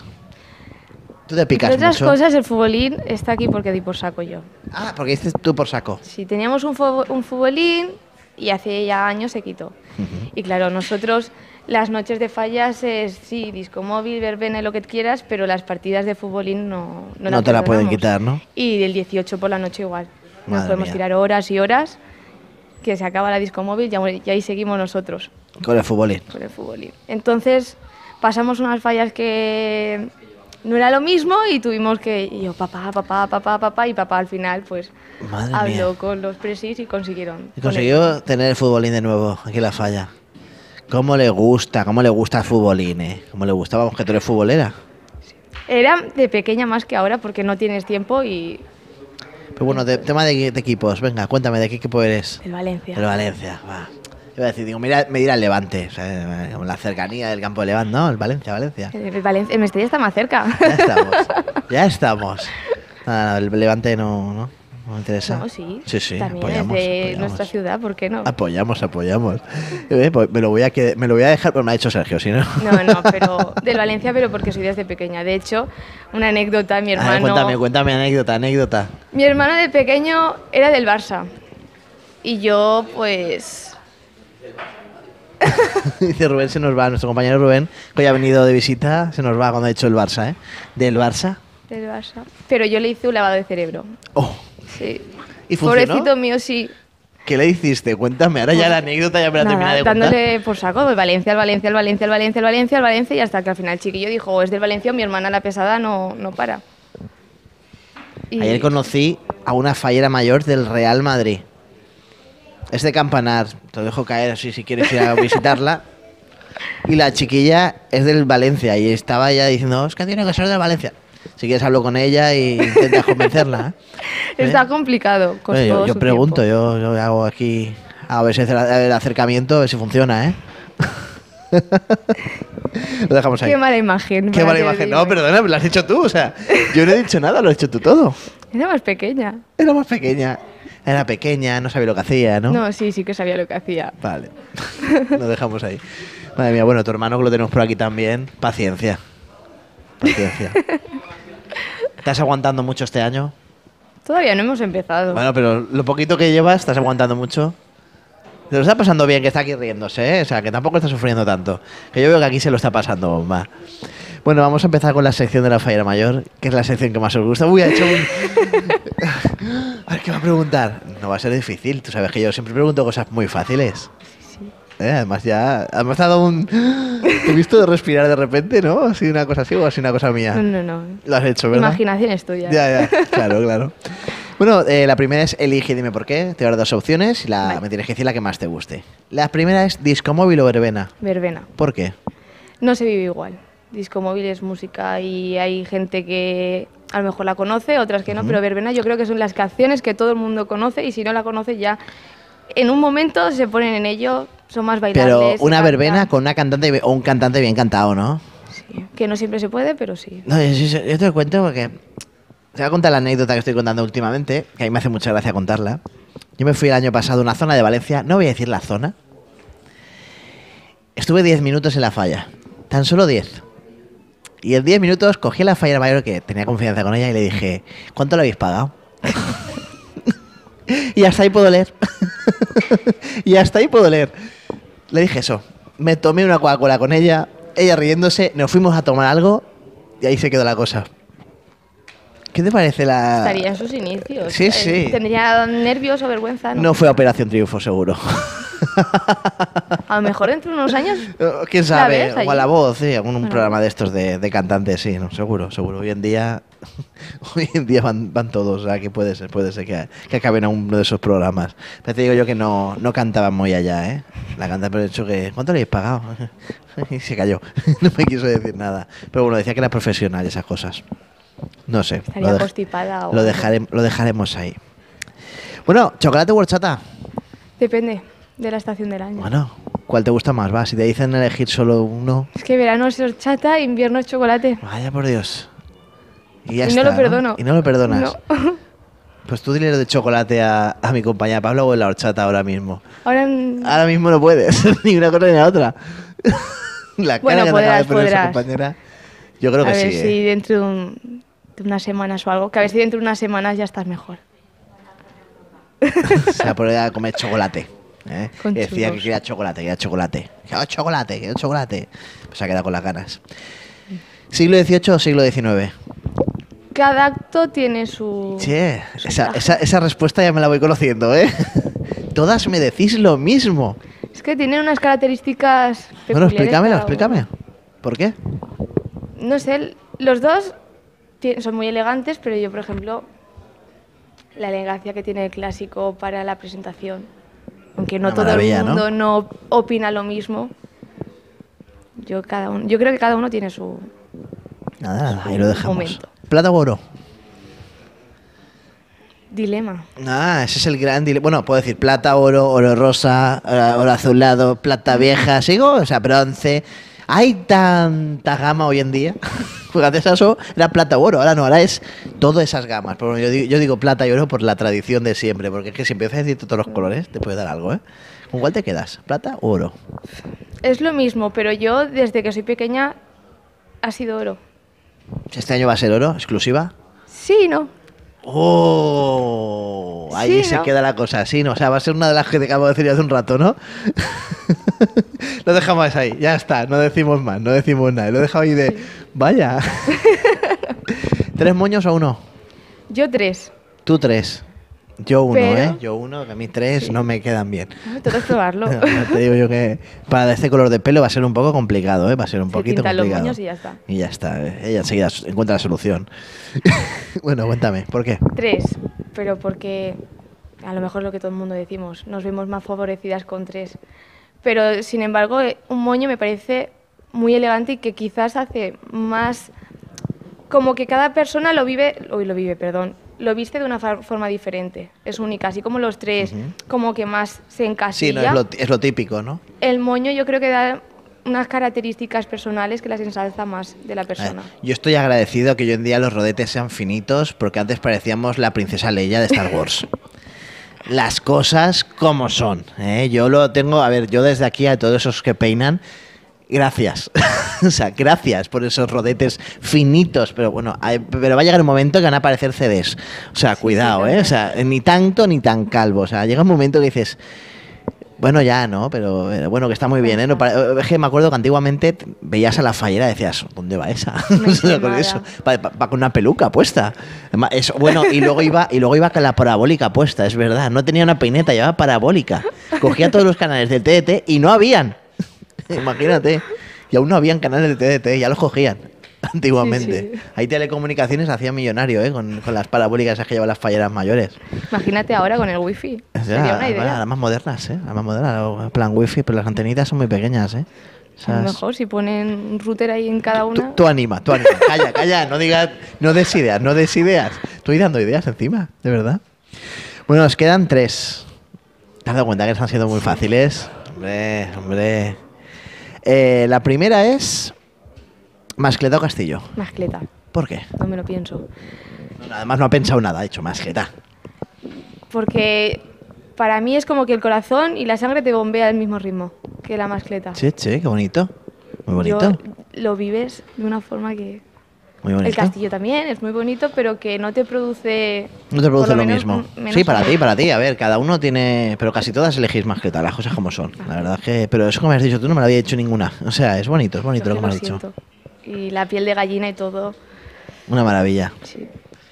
¿Tú te picas Entre otras mucho? cosas, el futbolín está aquí porque di por saco yo. Ah, porque dices tú por saco. Sí, teníamos un, fu- un futbolín y hace ya años se quitó. Ujú. Y claro, nosotros las noches de fallas es, sí, disco móvil, verbena y lo que quieras, pero las partidas de futbolín no No, No las te la pueden perdonamos. quitar, ¿no? Y del dieciocho por la noche igual. Nos Madre podemos mía. tirar horas y horas, que se acaba la disco móvil y ahí- y ahí seguimos nosotros Con el futbolín. con el futbolín. Entonces pasamos unas fallas que no era lo mismo y tuvimos que, y yo, papá, papá, papá, papá, y papá al final pues Madre habló mía. con los presis y consiguieron. Y consiguió tener el futbolín de nuevo, aquí en la falla. ¿Cómo le gusta? ¿Cómo le gusta el futbolín, eh? ¿Cómo le gusta? Vamos, que tú eres futbolera. Era de pequeña más que ahora porque no tienes tiempo y Pero bueno, de- tema de, de equipos. Venga, cuéntame, ¿de qué equipo eres? el Valencia. El Valencia, va. Iba a decir, digo, mira, me dirá el Levante, o sea, como la cercanía del campo de Levante, ¿no? El Valencia, Valencia. El, Valencia, el Mestalla está más cerca. Ya estamos, ya estamos. Nada, no, el Levante no, no, ¿No interesa? No, sí. Sí, sí, También apoyamos, es de apoyamos. nuestra ciudad, ¿por qué no? Apoyamos, apoyamos. Eh, pues me, lo voy a que- me lo voy a dejar, pero me ha dicho Sergio, si no... No, no, pero del Valencia, pero porque soy desde pequeña. De hecho, una anécdota, mi A ver, hermano... cuéntame, cuéntame anécdota, anécdota. Mi hermano de pequeño era del Barça. Y yo, pues... Dice Rubén, se nos va, nuestro compañero Rubén, que hoy ha venido de visita, se nos va cuando ha dicho el Barça, ¿eh? ¿Del Barça? Del Barça. Pero yo le hice un lavado de cerebro. Oh, Sí. ¿y funcionó? Pobrecito mío, sí. ¿Qué le hiciste? Cuéntame, ahora ya la anécdota ya me la Nada, termina de contar. dándole por saco, el Valencia, el Valencia, el Valencia, el Valencia, el Valencia, el Valencia, y hasta que al final el chiquillo dijo, o es del Valencia o mi hermana la pesada no, no para. Y- Ayer conocí a una fallera mayor del Real Madrid. Es de Campanar, te lo dejo caer así si quieres ir a visitarla. Y la chiquilla es del Valencia y estaba ya diciendo, es que tiene que ser del Valencia. Si quieres hablo con ella e intentas convencerla. ¿eh? Está ¿Eh? complicado. Costó Oye, yo, yo su pregunto, tiempo. yo, yo hago aquí a ver si el el acercamiento, a ver si funciona, ¿eh? Lo dejamos ahí. Qué mala imagen. Qué para mala que imagen. diga. No, perdona, lo has hecho tú. O sea, yo no he dicho nada, lo has hecho tú todo. Era más pequeña. Era más pequeña. Era pequeña, no sabía lo que hacía, ¿no? ¿no? sí, sí que sabía lo que hacía. Vale. Lo dejamos ahí. Madre mía, bueno, tu hermano que lo tenemos por aquí también. Paciencia. Paciencia. ¿Estás aguantando mucho este año? Todavía no hemos empezado. Bueno, pero lo poquito que llevas, ¿estás aguantando mucho? Se lo está pasando bien, que está aquí riéndose, ¿eh? O sea, que tampoco está sufriendo tanto. Que yo veo que aquí se lo está pasando bomba. Bueno, vamos a empezar con la sección de la fallera mayor, que es la sección que más os gusta. Uy, ha hecho un... A ver, ¿qué va a preguntar? No va a ser difícil. Tú sabes que yo siempre pregunto cosas muy fáciles. ¿Eh? Además ya... Además te ha dado un... Te he visto de respirar de repente, ¿no? Así una cosa así o así una cosa mía. No, no, no. Lo has hecho, ¿verdad? Imaginación es tuya. Ya, ya, claro, claro. Bueno, eh, la primera es elige y dime por qué. Te voy a dar dos opciones y la, Vale. me tienes que decir la que más te guste. La primera es disco móvil o verbena. Verbena. ¿Por qué? No se vive igual. Disco móvil es música y hay gente que a lo mejor la conoce, otras que no, pero verbena yo creo que son las canciones que todo el mundo conoce y si no la conoce ya en un momento se ponen en ello, son más bailables. Pero se una cantan. verbena con una cantante bi- o un cantante bien cantado, ¿no? Sí, que no siempre se puede, pero sí. No, yo, yo- yo te lo cuento porque... Te voy a contar la anécdota que estoy contando últimamente, que a mí me hace mucha gracia contarla. Yo me fui el año pasado a una zona de Valencia, no voy a decir la zona. Estuve diez minutos en la falla, tan solo diez. Y en diez minutos cogí a la fallera mayor que tenía confianza con ella y le dije, ¿cuánto le habéis pagado? Y hasta ahí puedo leer. Y hasta ahí puedo leer. Le dije eso. Me tomé una Coca-Cola con ella, ella riéndose, nos fuimos a tomar algo y ahí se quedó la cosa. ¿Qué te parece la...? Estaría en sus inicios. Sí, Eh, sí. Tendría nervios o vergüenza, ¿no? No fue a Operación Triunfo, seguro. A lo mejor dentro de unos años. ¿Quién ¿La sabe? ves allí? O a la voz, sí, algún un Bueno. programa de estos de, de cantantes, sí, no, seguro, seguro. Hoy en día, hoy en día van, van todos, o sea, que puede ser, puede ser que, que acaben a uno de esos programas. Pero te digo yo que no, no cantaban muy allá, ¿eh? La canta, pero he dicho que, ¿cuánto le habéis pagado? Y se cayó, no me quiso decir nada. Pero bueno, decía que era profesional y esas cosas. No sé. Estaría dej- constipada o lo, algo. dejare- lo dejaremos ahí. Bueno, chocolate o horchata. Depende de la estación del año. Bueno, ¿cuál te gusta más? Va, si te dicen elegir solo uno. Es que verano es horchata, invierno es chocolate. Vaya por Dios. Y, ya Y no está, lo perdono. Y no lo perdonas. No. Pues tú dile lo de chocolate a, a mi compañera Pablo o en la horchata ahora mismo. Ahora en- Ahora mismo no puedes, ni una cosa ni la otra. La cara Bueno, que te acaba de podrás, poner esa podrás. compañera. Yo creo a que ver sí. si ¿eh? dentro de, un- de unas semanas o algo. Que a ver si dentro de unas semanas ya estás mejor. Se va a poner a comer chocolate. ¿eh? Con Y decía que churros. quería chocolate, quería chocolate. Quiero chocolate, quiero chocolate. Pues se ha quedado con las ganas. ¿Siglo dieciocho o siglo diecinueve? Cada acto tiene su... Sí, esa, traje. esa, esa respuesta ya me la voy conociendo, ¿eh? Todas me decís lo mismo. Es que tiene unas características Bueno, peculiares explícamelo, cada uno. explícame. ¿Por qué? No sé, los dos ti- son muy elegantes, pero yo, por ejemplo, la elegancia que tiene el clásico para la presentación, aunque no Una todo maravilla, el ¿no? mundo ¿no? opina lo mismo, yo, cada uno, yo creo que cada uno tiene su... Nada, nada, ahí lo dejamos. Momento. ¿Plata o oro? Dilema. Ah, ese es el gran dilema. Bueno, puedo decir plata, oro, oro rosa, oro oro azulado, plata vieja, ¿sigo? O sea, bronce. ¿Hay tanta gama hoy en día? Porque antes eso era plata o oro, ahora no, ahora es todas esas gamas. Pero bueno, yo, digo, yo digo plata y oro por la tradición de siempre, porque es que si empiezas a decir todos los colores, te puede dar algo, ¿eh? ¿Con cuál te quedas? ¿Plata o oro? Es lo mismo, pero yo desde que soy pequeña ha sido oro. ¿Este año va a ser oro, exclusiva? Sí, ¿no? ¡Oh! Ahí Sí, se ¿no? queda la cosa, sí, ¿no? O sea, va a ser una de las que te acabo de decir yo hace un rato, ¿no? Lo dejamos ahí, ya está, no decimos más, no decimos nada. Lo he dejado ahí de... Vaya. ¿Tres moños o uno? Yo tres. Tú tres. Yo uno, Pero- ¿eh? Yo uno, que a mí tres no me quedan bien. Ah, tengo que probarlo. No, te digo yo que para este color de pelo va a ser un poco complicado, ¿eh? Va a ser un Se poquito tintan los complicado. moños y ya está. Y ya está, ¿eh? Ella enseguida encuentra la solución. Bueno, cuéntame, ¿por qué? Tres, pero porque a lo mejor es lo que todo el mundo decimos, nos vemos más favorecidas con tres. Pero sin embargo, eh, un moño me parece muy elegante y que quizás hace más como que cada persona lo vive, uy, lo vive, perdón, lo viste de una fa- forma diferente, es única, así como los tres, como que más se Sí, encasilla. no, es, lo, es lo típico, ¿no? El moño yo creo que da unas características personales que las ensalza más de la persona. Eh, Yo estoy agradecido que hoy en día los rodetes sean finitos, porque antes parecíamos la princesa Leia de Star Wars. Las cosas como son, ¿eh? Yo lo tengo, a ver, yo desde aquí a todos esos que peinan, gracias. O sea, gracias por esos rodetes finitos, pero bueno, hay- pero va a llegar un momento que van a aparecer C Ds. O sea, cuidado, sí, ¿eh? O sea, ni tanto ni tan calvo. O sea, llega un momento que dices, bueno, ya, ¿no? Pero eh, bueno, que está muy bien, ¿eh? No, para- es que me acuerdo que antiguamente t- veías a la fallera y decías, ¿dónde va esa? Me O sea, con quemara. eso. Va, va- va con una peluca puesta. Además, eso, bueno, y luego iba y luego iba con la parabólica puesta, es verdad. No tenía una peineta, llevaba parabólica. Cogía todos los canales del T D T y no habían. Imagínate. Y aún no habían canales de T D T, ya los cogían. Antiguamente. Sí, sí. Ahí Telecomunicaciones hacía millonario, ¿eh? Con, con las parabólicas esas que llevan las falleras mayores. Imagínate ahora con el wifi, O sea, sería una idea. bueno, las más modernas, ¿eh? Las más modernas, en plan wifi, pero las antenitas son muy pequeñas, ¿eh? O sea, A lo es- mejor si ponen un router ahí en cada tú, una. tú anima, tú anima. Calla, calla, no digas, no des ideas, no des ideas. Estoy dando ideas encima, de verdad. Bueno, nos quedan tres. ¿Te has dado cuenta que están siendo muy fáciles? Hombre, hombre. Eh, la primera es Mascleta o Castillo. Mascleta, ¿Por qué? no me lo pienso. No, además no ha pensado nada, ha dicho Mascleta. Porque para mí es como que el corazón y la sangre te bombea al mismo ritmo que la mascleta. Sí, sí, qué bonito. Muy bonito. Yo lo vives de una forma que... Muy bonito. El castillo también es muy bonito, pero que no te produce... No te produce por lo, menos, mismo. m- menos Sí, para amor. ti, para ti. A ver, cada uno tiene... Pero casi todas elegís Mascleta, las cosas como son. La verdad es que... Pero eso que me has dicho tú no me lo había dicho ninguna. O sea, es bonito, es bonito Yo lo que me has lo dicho. siento. Y la piel de gallina y todo. Una maravilla. Sí.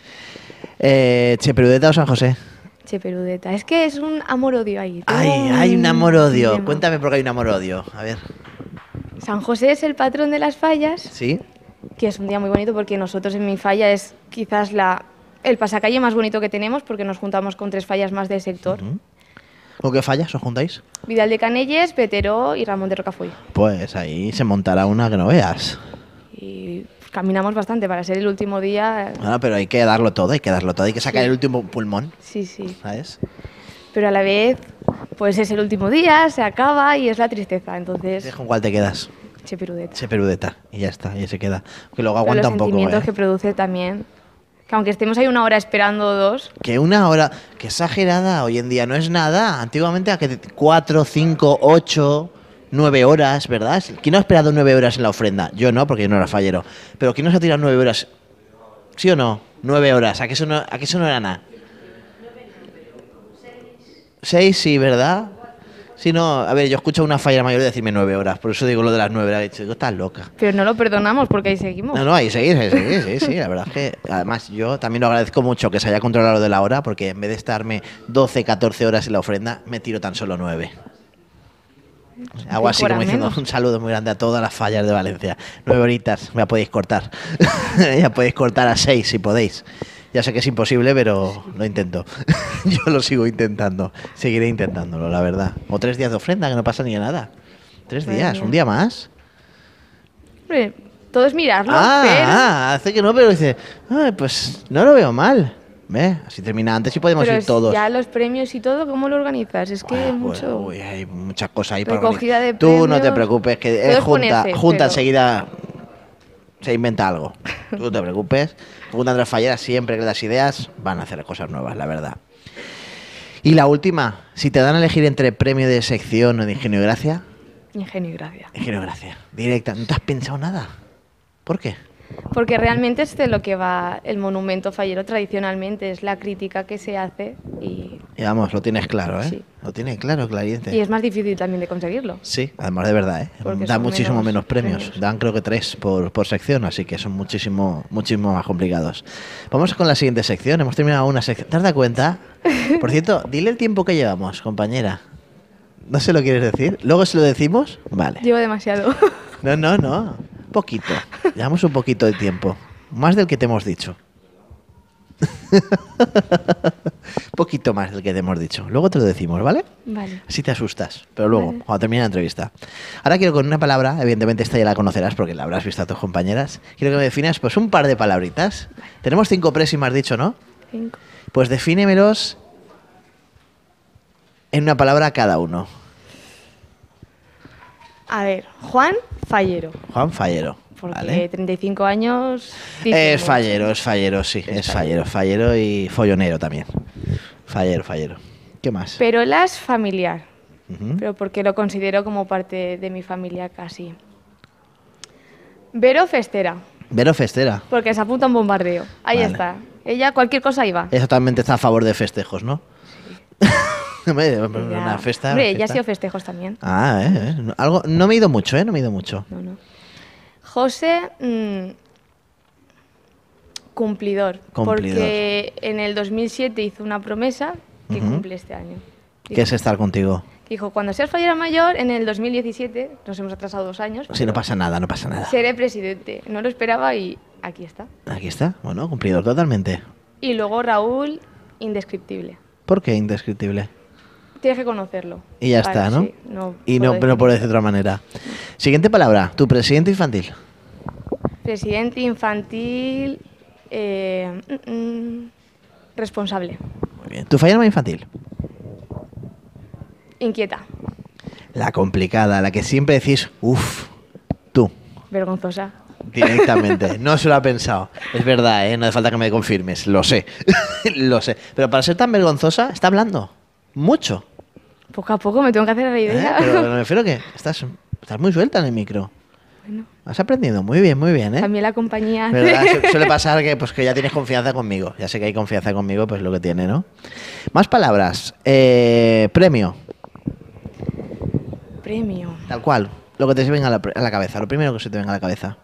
Eh, Cheperudeta o San José. Che, perudeta. Es que es un amor-odio ahí. Tengo Ay, hay un amor-odio. dilema. Cuéntame por qué hay un amor-odio. A ver. San José es el patrón de las fallas, ¿Sí? que es un día muy bonito porque nosotros en mi falla es quizás la, el pasacalle más bonito que tenemos porque nos juntamos con tres fallas más del sector. Ujú. ¿Con qué fallas os juntáis? Vidal de Canelles, Peteró y Ramón de Rocafuy. Pues ahí se montará una que no veas. Y caminamos bastante para ser el último día. Bueno, pero hay que darlo todo, hay que darlo todo. Hay que sacar Sí. el último pulmón, Sí, sí. ¿sabes? Pero a la vez, pues es el último día, se acaba y es la tristeza. Entonces, ¿Con cuál te quedas? che, perudeta. Cheperudeta. Y ya está, y se queda. Que luego Pero aguanta los un poco, sentimientos ¿eh? que produce también. Que aunque estemos ahí una hora esperando o dos, Que una hora, que exagerada, hoy en día no es nada. Antiguamente a que cuatro, cinco, ocho, nueve horas, ¿verdad? ¿Quién ha esperado nueve horas en la ofrenda? Yo no, porque yo no era fallero. Pero ¿quién nos ha tirado nueve horas? ¿Sí o no? Nueve horas. ¿A que eso no, a que eso no era nada? Seis, sí, ¿verdad? Sí, no, a ver, yo escucho a una fallera mayor decirme nueve horas, por eso digo lo de las nueve horas. Digo, estás loca. pero no lo perdonamos porque ahí seguimos. No, no, ahí seguís, ahí seguís, sí, sí, la verdad es que además yo también lo agradezco mucho que se haya controlado lo de la hora, porque en vez de estarme doce, catorce horas en la ofrenda, me tiro tan solo nueve. Hago así Cinco como horas diciendo menos. un saludo muy grande a todas las fallas de Valencia. Nueve horitas, ya podéis cortar. Ya podéis cortar a seis si podéis. Ya sé que es imposible, pero lo intento. Yo lo sigo intentando. Seguiré intentándolo, la verdad. O tres días de ofrenda, que no pasa ni nada. Tres Madre días, mía. un día más. Hombre, todo es mirarlo, Ah, pero, ah, hace que no, pero dice, "Ay, pues no lo veo mal. Ve, así termina antes y podemos pero ir todos. ya los premios y todo, ¿cómo lo organizas? Es que Ah, mucho... bueno, uy, hay muchas cosas ahí para Recogida organizar. de Tú no te premios. preocupes, que Puedes es junta, ponerse, junta pero- enseguida se inventa algo. Tú no te preocupes. Segunda Andrés Fallera, siempre que das ideas, van a hacer cosas nuevas, la verdad. Y la última, si te dan a elegir entre premio de sección o de Ingenio y Gracia, Ingenio y gracia. Ingenio y Gracia, directa. ¿No te has pensado nada? ¿Por qué? Porque realmente es de lo que va el monumento fallero tradicionalmente, es la crítica que se hace y, Y vamos, lo tienes claro, ¿eh? Sí. Lo tienes claro, clariente. y es más difícil también de conseguirlo. Sí, además de verdad, ¿eh? Porque Dan son muchísimo menos, menos premios. premios. Dan creo que tres por, por sección, así que son muchísimo, muchísimo más complicados. Vamos con la siguiente sección. Hemos terminado una sección. ¿Te has dado cuenta? Por cierto, dile el tiempo que llevamos, compañera. ¿No se lo quieres decir? ¿Luego se lo decimos? Vale. Llevo demasiado. No, no, no. Poquito. Llevamos un poquito de tiempo. Más del que te hemos dicho. Poquito más del que te hemos dicho. Luego te lo decimos, ¿vale? Vale. Así te asustas, pero luego, Vale. cuando termine la entrevista. Ahora quiero con una palabra, evidentemente esta ya la conocerás porque la habrás visto a tus compañeras. Quiero que me definas pues un par de palabritas. Tenemos cinco pres y me has dicho, ¿no? Cinco. Pues defínemelos en una palabra cada uno. A ver, Juan Fallero. Juan Fallero. Porque ¿Vale? treinta y cinco años... dice Es mucho. fallero, es fallero, sí, es fallero, fallero y follonero también. Fallero, fallero. ¿Qué más? Perolas familiar, Ujú. pero porque lo considero como parte de mi familia casi. Vero Festera, Vero Festera. porque se apunta a un bombardeo. Ahí Vale. está. Ella cualquier cosa iba. Ella totalmente está a favor de festejos, ¿no? Hombre, Ella- una festa. Hombre, una ella ha fiesta. sido festejos también. Ah, eh, eh. No, algo, no me he ido mucho, ¿eh? No me he ido mucho. No, no. José, mm, cumplidor, Cumplidor. porque en el dos mil siete hizo una promesa que Ujú. cumple este año. ¿Qué es estar contigo? Dijo, cuando seas fallera mayor, en el dos mil diecisiete, nos hemos atrasado dos años, Sí, no pasa nada, no pasa nada. seré presidente. No lo esperaba y aquí está. Aquí está, bueno, cumplidor totalmente. Y luego Raúl, indescriptible. ¿Por qué indescriptible? Tienes que conocerlo. Y ya Vale, está, ¿no? sí, no y puedo no, pero decir. por decir de otra manera. Siguiente palabra, tu presidente infantil. Presidente infantil, eh, mm, mm, responsable, Muy bien. Tu fallera infantil. inquieta, La complicada, la que siempre decís, uff, tú. vergonzosa. Directamente, no se lo ha pensado. Es verdad, ¿eh? No hace falta que me confirmes, lo sé. Lo sé. Pero para ser tan vergonzosa, está hablando. Mucho. Poco a poco me tengo que hacer la ¿eh? idea. Pero me refiero que estás, estás muy suelta en el micro. Bueno, Has aprendido muy bien, muy bien, ¿eh? también la compañía. hace- ¿Verdad? Su- Suele pasar que, pues, que ya tienes confianza conmigo. Ya sé que hay confianza conmigo, pues lo que tiene, ¿no? Más palabras. Eh, premio, Premio. tal cual. Lo que te venga a la, a la cabeza. Lo primero que se te venga a la cabeza.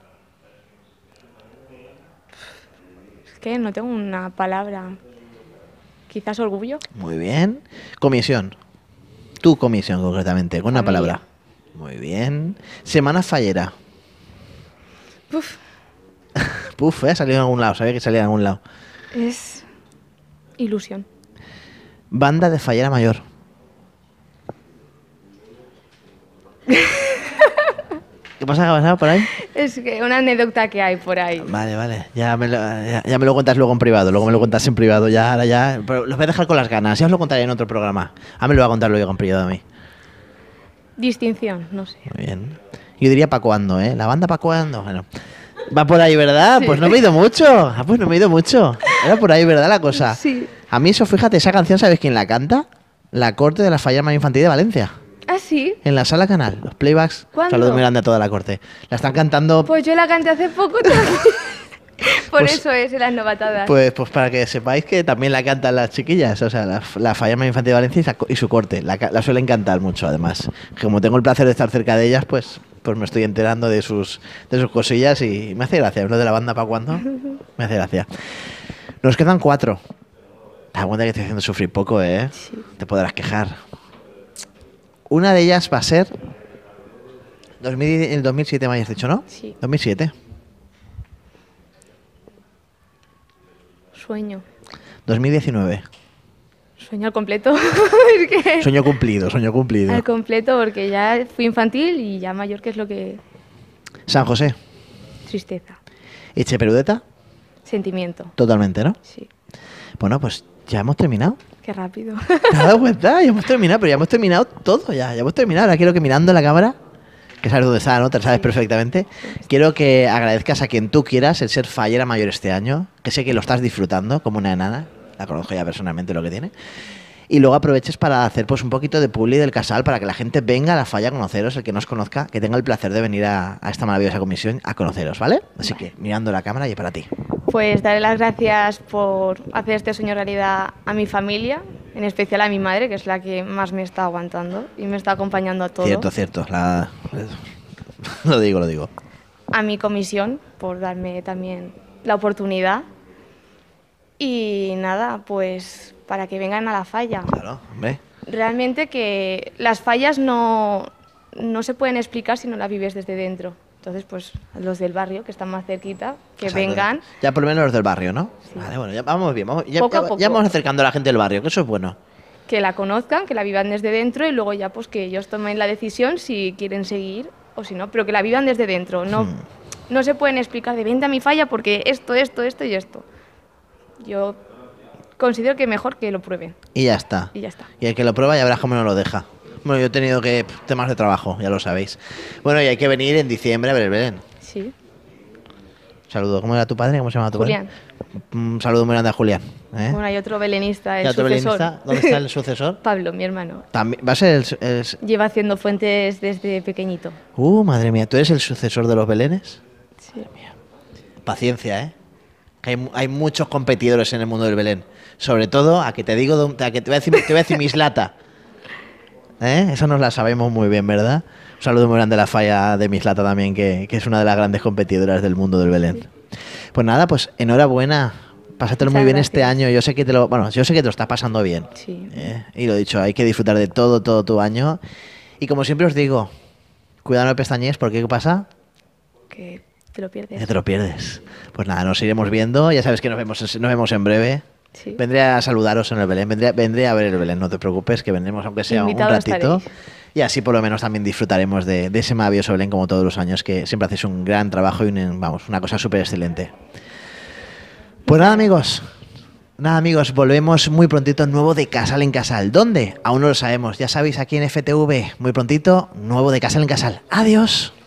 Es que no tengo una palabra. Quizás orgullo. Muy bien. Comisión. Tu comisión, concretamente, con una Familia. palabra. Muy bien. Semana fallera. Uf, Puf, ¿eh? Ha salido en algún lado. Sabía que salía en algún lado. es ilusión. Banda de fallera mayor. ¿Qué pasa? ¿Qué ha pasado por ahí? Es que una anécdota que hay por ahí. Vale, vale. Ya me, lo, ya, ya me lo cuentas luego en privado. Luego me lo cuentas en privado. Ya, ahora ya. Pero los voy a dejar con las ganas. Ya os lo contaré en otro programa. Ah, me lo va a contar luego en privado a mí. Distinción, no sé. Muy bien. Yo diría pa' cuándo, ¿eh? La banda pa' cuándo. Bueno. Va por ahí, ¿verdad? Sí. Pues no me he ido mucho. Ah, pues no me he ido mucho. Era por ahí, ¿verdad? La cosa. Sí. A mí eso, fíjate, esa canción, ¿sabes quién la canta? La corte de la falla más infantil de Valencia. ¿Ah, sí? En la sala canal. Los playbacks. ¿Cuándo? Saludo muy grande a toda la corte. La están cantando. Pues yo la canté hace poco también. Por Pues- eso es en las novatadas. Pues, pues para que sepáis que también la cantan las chiquillas, o sea, la, la falla más infantil de Valencia y, sa- y su corte. La, ca- la suelen cantar mucho, además. Como tengo el placer de estar cerca de ellas, pues, pues me estoy enterando de sus, de sus cosillas y me hace gracia. Lo de la banda para cuándo, me hace gracia. Nos quedan cuatro. Te das cuenta que estoy haciendo sufrir poco, ¿eh? Sí. Te podrás quejar. Una de ellas va a ser dos mil, el dos mil siete, me habías dicho, ¿no? Sí. dos mil siete. Sueño. dos mil diecinueve. Sueño al completo. Es que- Sueño cumplido, sueño cumplido. Al completo, porque ya fui infantil y ya mayor, que es lo que... San José. Tristeza. Echeperudeta. Sentimiento. Totalmente, ¿no? Sí. Bueno, pues ya hemos terminado. Qué rápido. ¿Te has dado cuenta? Ya hemos terminado, pero ya hemos terminado todo ya. Ya hemos terminado. Ahora quiero que mirando la cámara que sabes dónde está, ¿no? Te lo sabes perfectamente. Quiero que agradezcas a quien tú quieras el ser fallera mayor este año, que sé que lo estás disfrutando como una enana, la conozco ya personalmente lo que tiene. Y luego aproveches para hacer pues un poquito de publi del casal para que la gente venga a la falla a conoceros, el que no os conozca, que tenga el placer de venir a, a esta maravillosa comisión a conoceros, ¿vale? Así que mirando la cámara y para ti. Pues daré las gracias por hacer este sueño realidad a mi familia, en especial a mi madre, que es la que más me está aguantando y me está acompañando a todo. Cierto, cierto. La... lo digo, lo digo. A mi comisión, por darme también la oportunidad. Y nada, pues para que vengan a la falla. Claro, hombre. Realmente que las fallas no, no se pueden explicar si no las vives desde dentro. Entonces, pues los del barrio, que están más cerquita, que O sea, vengan. Ya por lo menos los del barrio, ¿no? Sí. Vale, bueno, ya vamos bien. Vamos, ya, Poco a ya- poco. ya vamos acercando a la gente del barrio, que eso es bueno. Que la conozcan, que la vivan desde dentro y luego ya pues que ellos tomen la decisión si quieren seguir o si no, pero que la vivan desde dentro. No, Hmm. no se pueden explicar de vente a mi falla porque esto, esto, esto y esto. Yo considero que mejor que lo prueben Y ya está. y ya está. Y el que lo prueba ya verás cómo no lo deja. Bueno, yo he tenido que pff, temas de trabajo, ya lo sabéis. Bueno, y hay que venir en diciembre a ver el Belén. Sí. Saludo. ¿Cómo era tu padre? ¿Cómo se llama tu Julián. padre? Un saludo muy grande a Julián. ¿eh? Bueno, hay otro belenista, el ¿Y otro sucesor. belenista? ¿Dónde está el sucesor? Pablo, mi hermano. También, va a ser el, su- el- Lleva haciendo fuentes desde pequeñito. Uh, madre mía, ¿tú eres el sucesor de los Belenes? Sí. Paciencia, ¿eh? Que hay, mu- hay muchos competidores en el mundo del Belén. Sobre todo, a que te digo, dónde- a que te voy a decir, te voy a decir Mislata. ¿Eh? Esa nos la sabemos muy bien, ¿verdad? Un saludo muy grande a la falla de Mislata también, que, que es una de las grandes competidoras del mundo del Belén. Pues nada, pues enhorabuena. Pásatelo Muchas muy bien gracias. este año. Yo sé que te lo, bueno, yo sé que te lo estás pasando bien. Sí. ¿eh? Y lo dicho, hay que disfrutar de todo, todo tu año. Y como siempre os digo, cuidado no pestañees, porque ¿qué pasa? Que te lo pierdes. Que te lo pierdes. Pues nada, nos iremos viendo. Ya sabes que nos vemos, nos vemos en breve. Sí. Vendré a saludaros en el Belén. Vendré, vendré a ver el Belén, no te preocupes, que vendremos aunque sea Invitado un ratito. estaréis. Y así por lo menos también disfrutaremos de, de ese maravilloso Belén como todos los años, que siempre hacéis un gran trabajo y un- vamos, una cosa súper excelente. Pues nada, amigos. Nada, amigos, volvemos muy prontito nuevo de Casal en Casal. ¿Dónde? Aún no lo sabemos. Ya sabéis, aquí en F T V, muy prontito, nuevo de Casal en Casal. Adiós.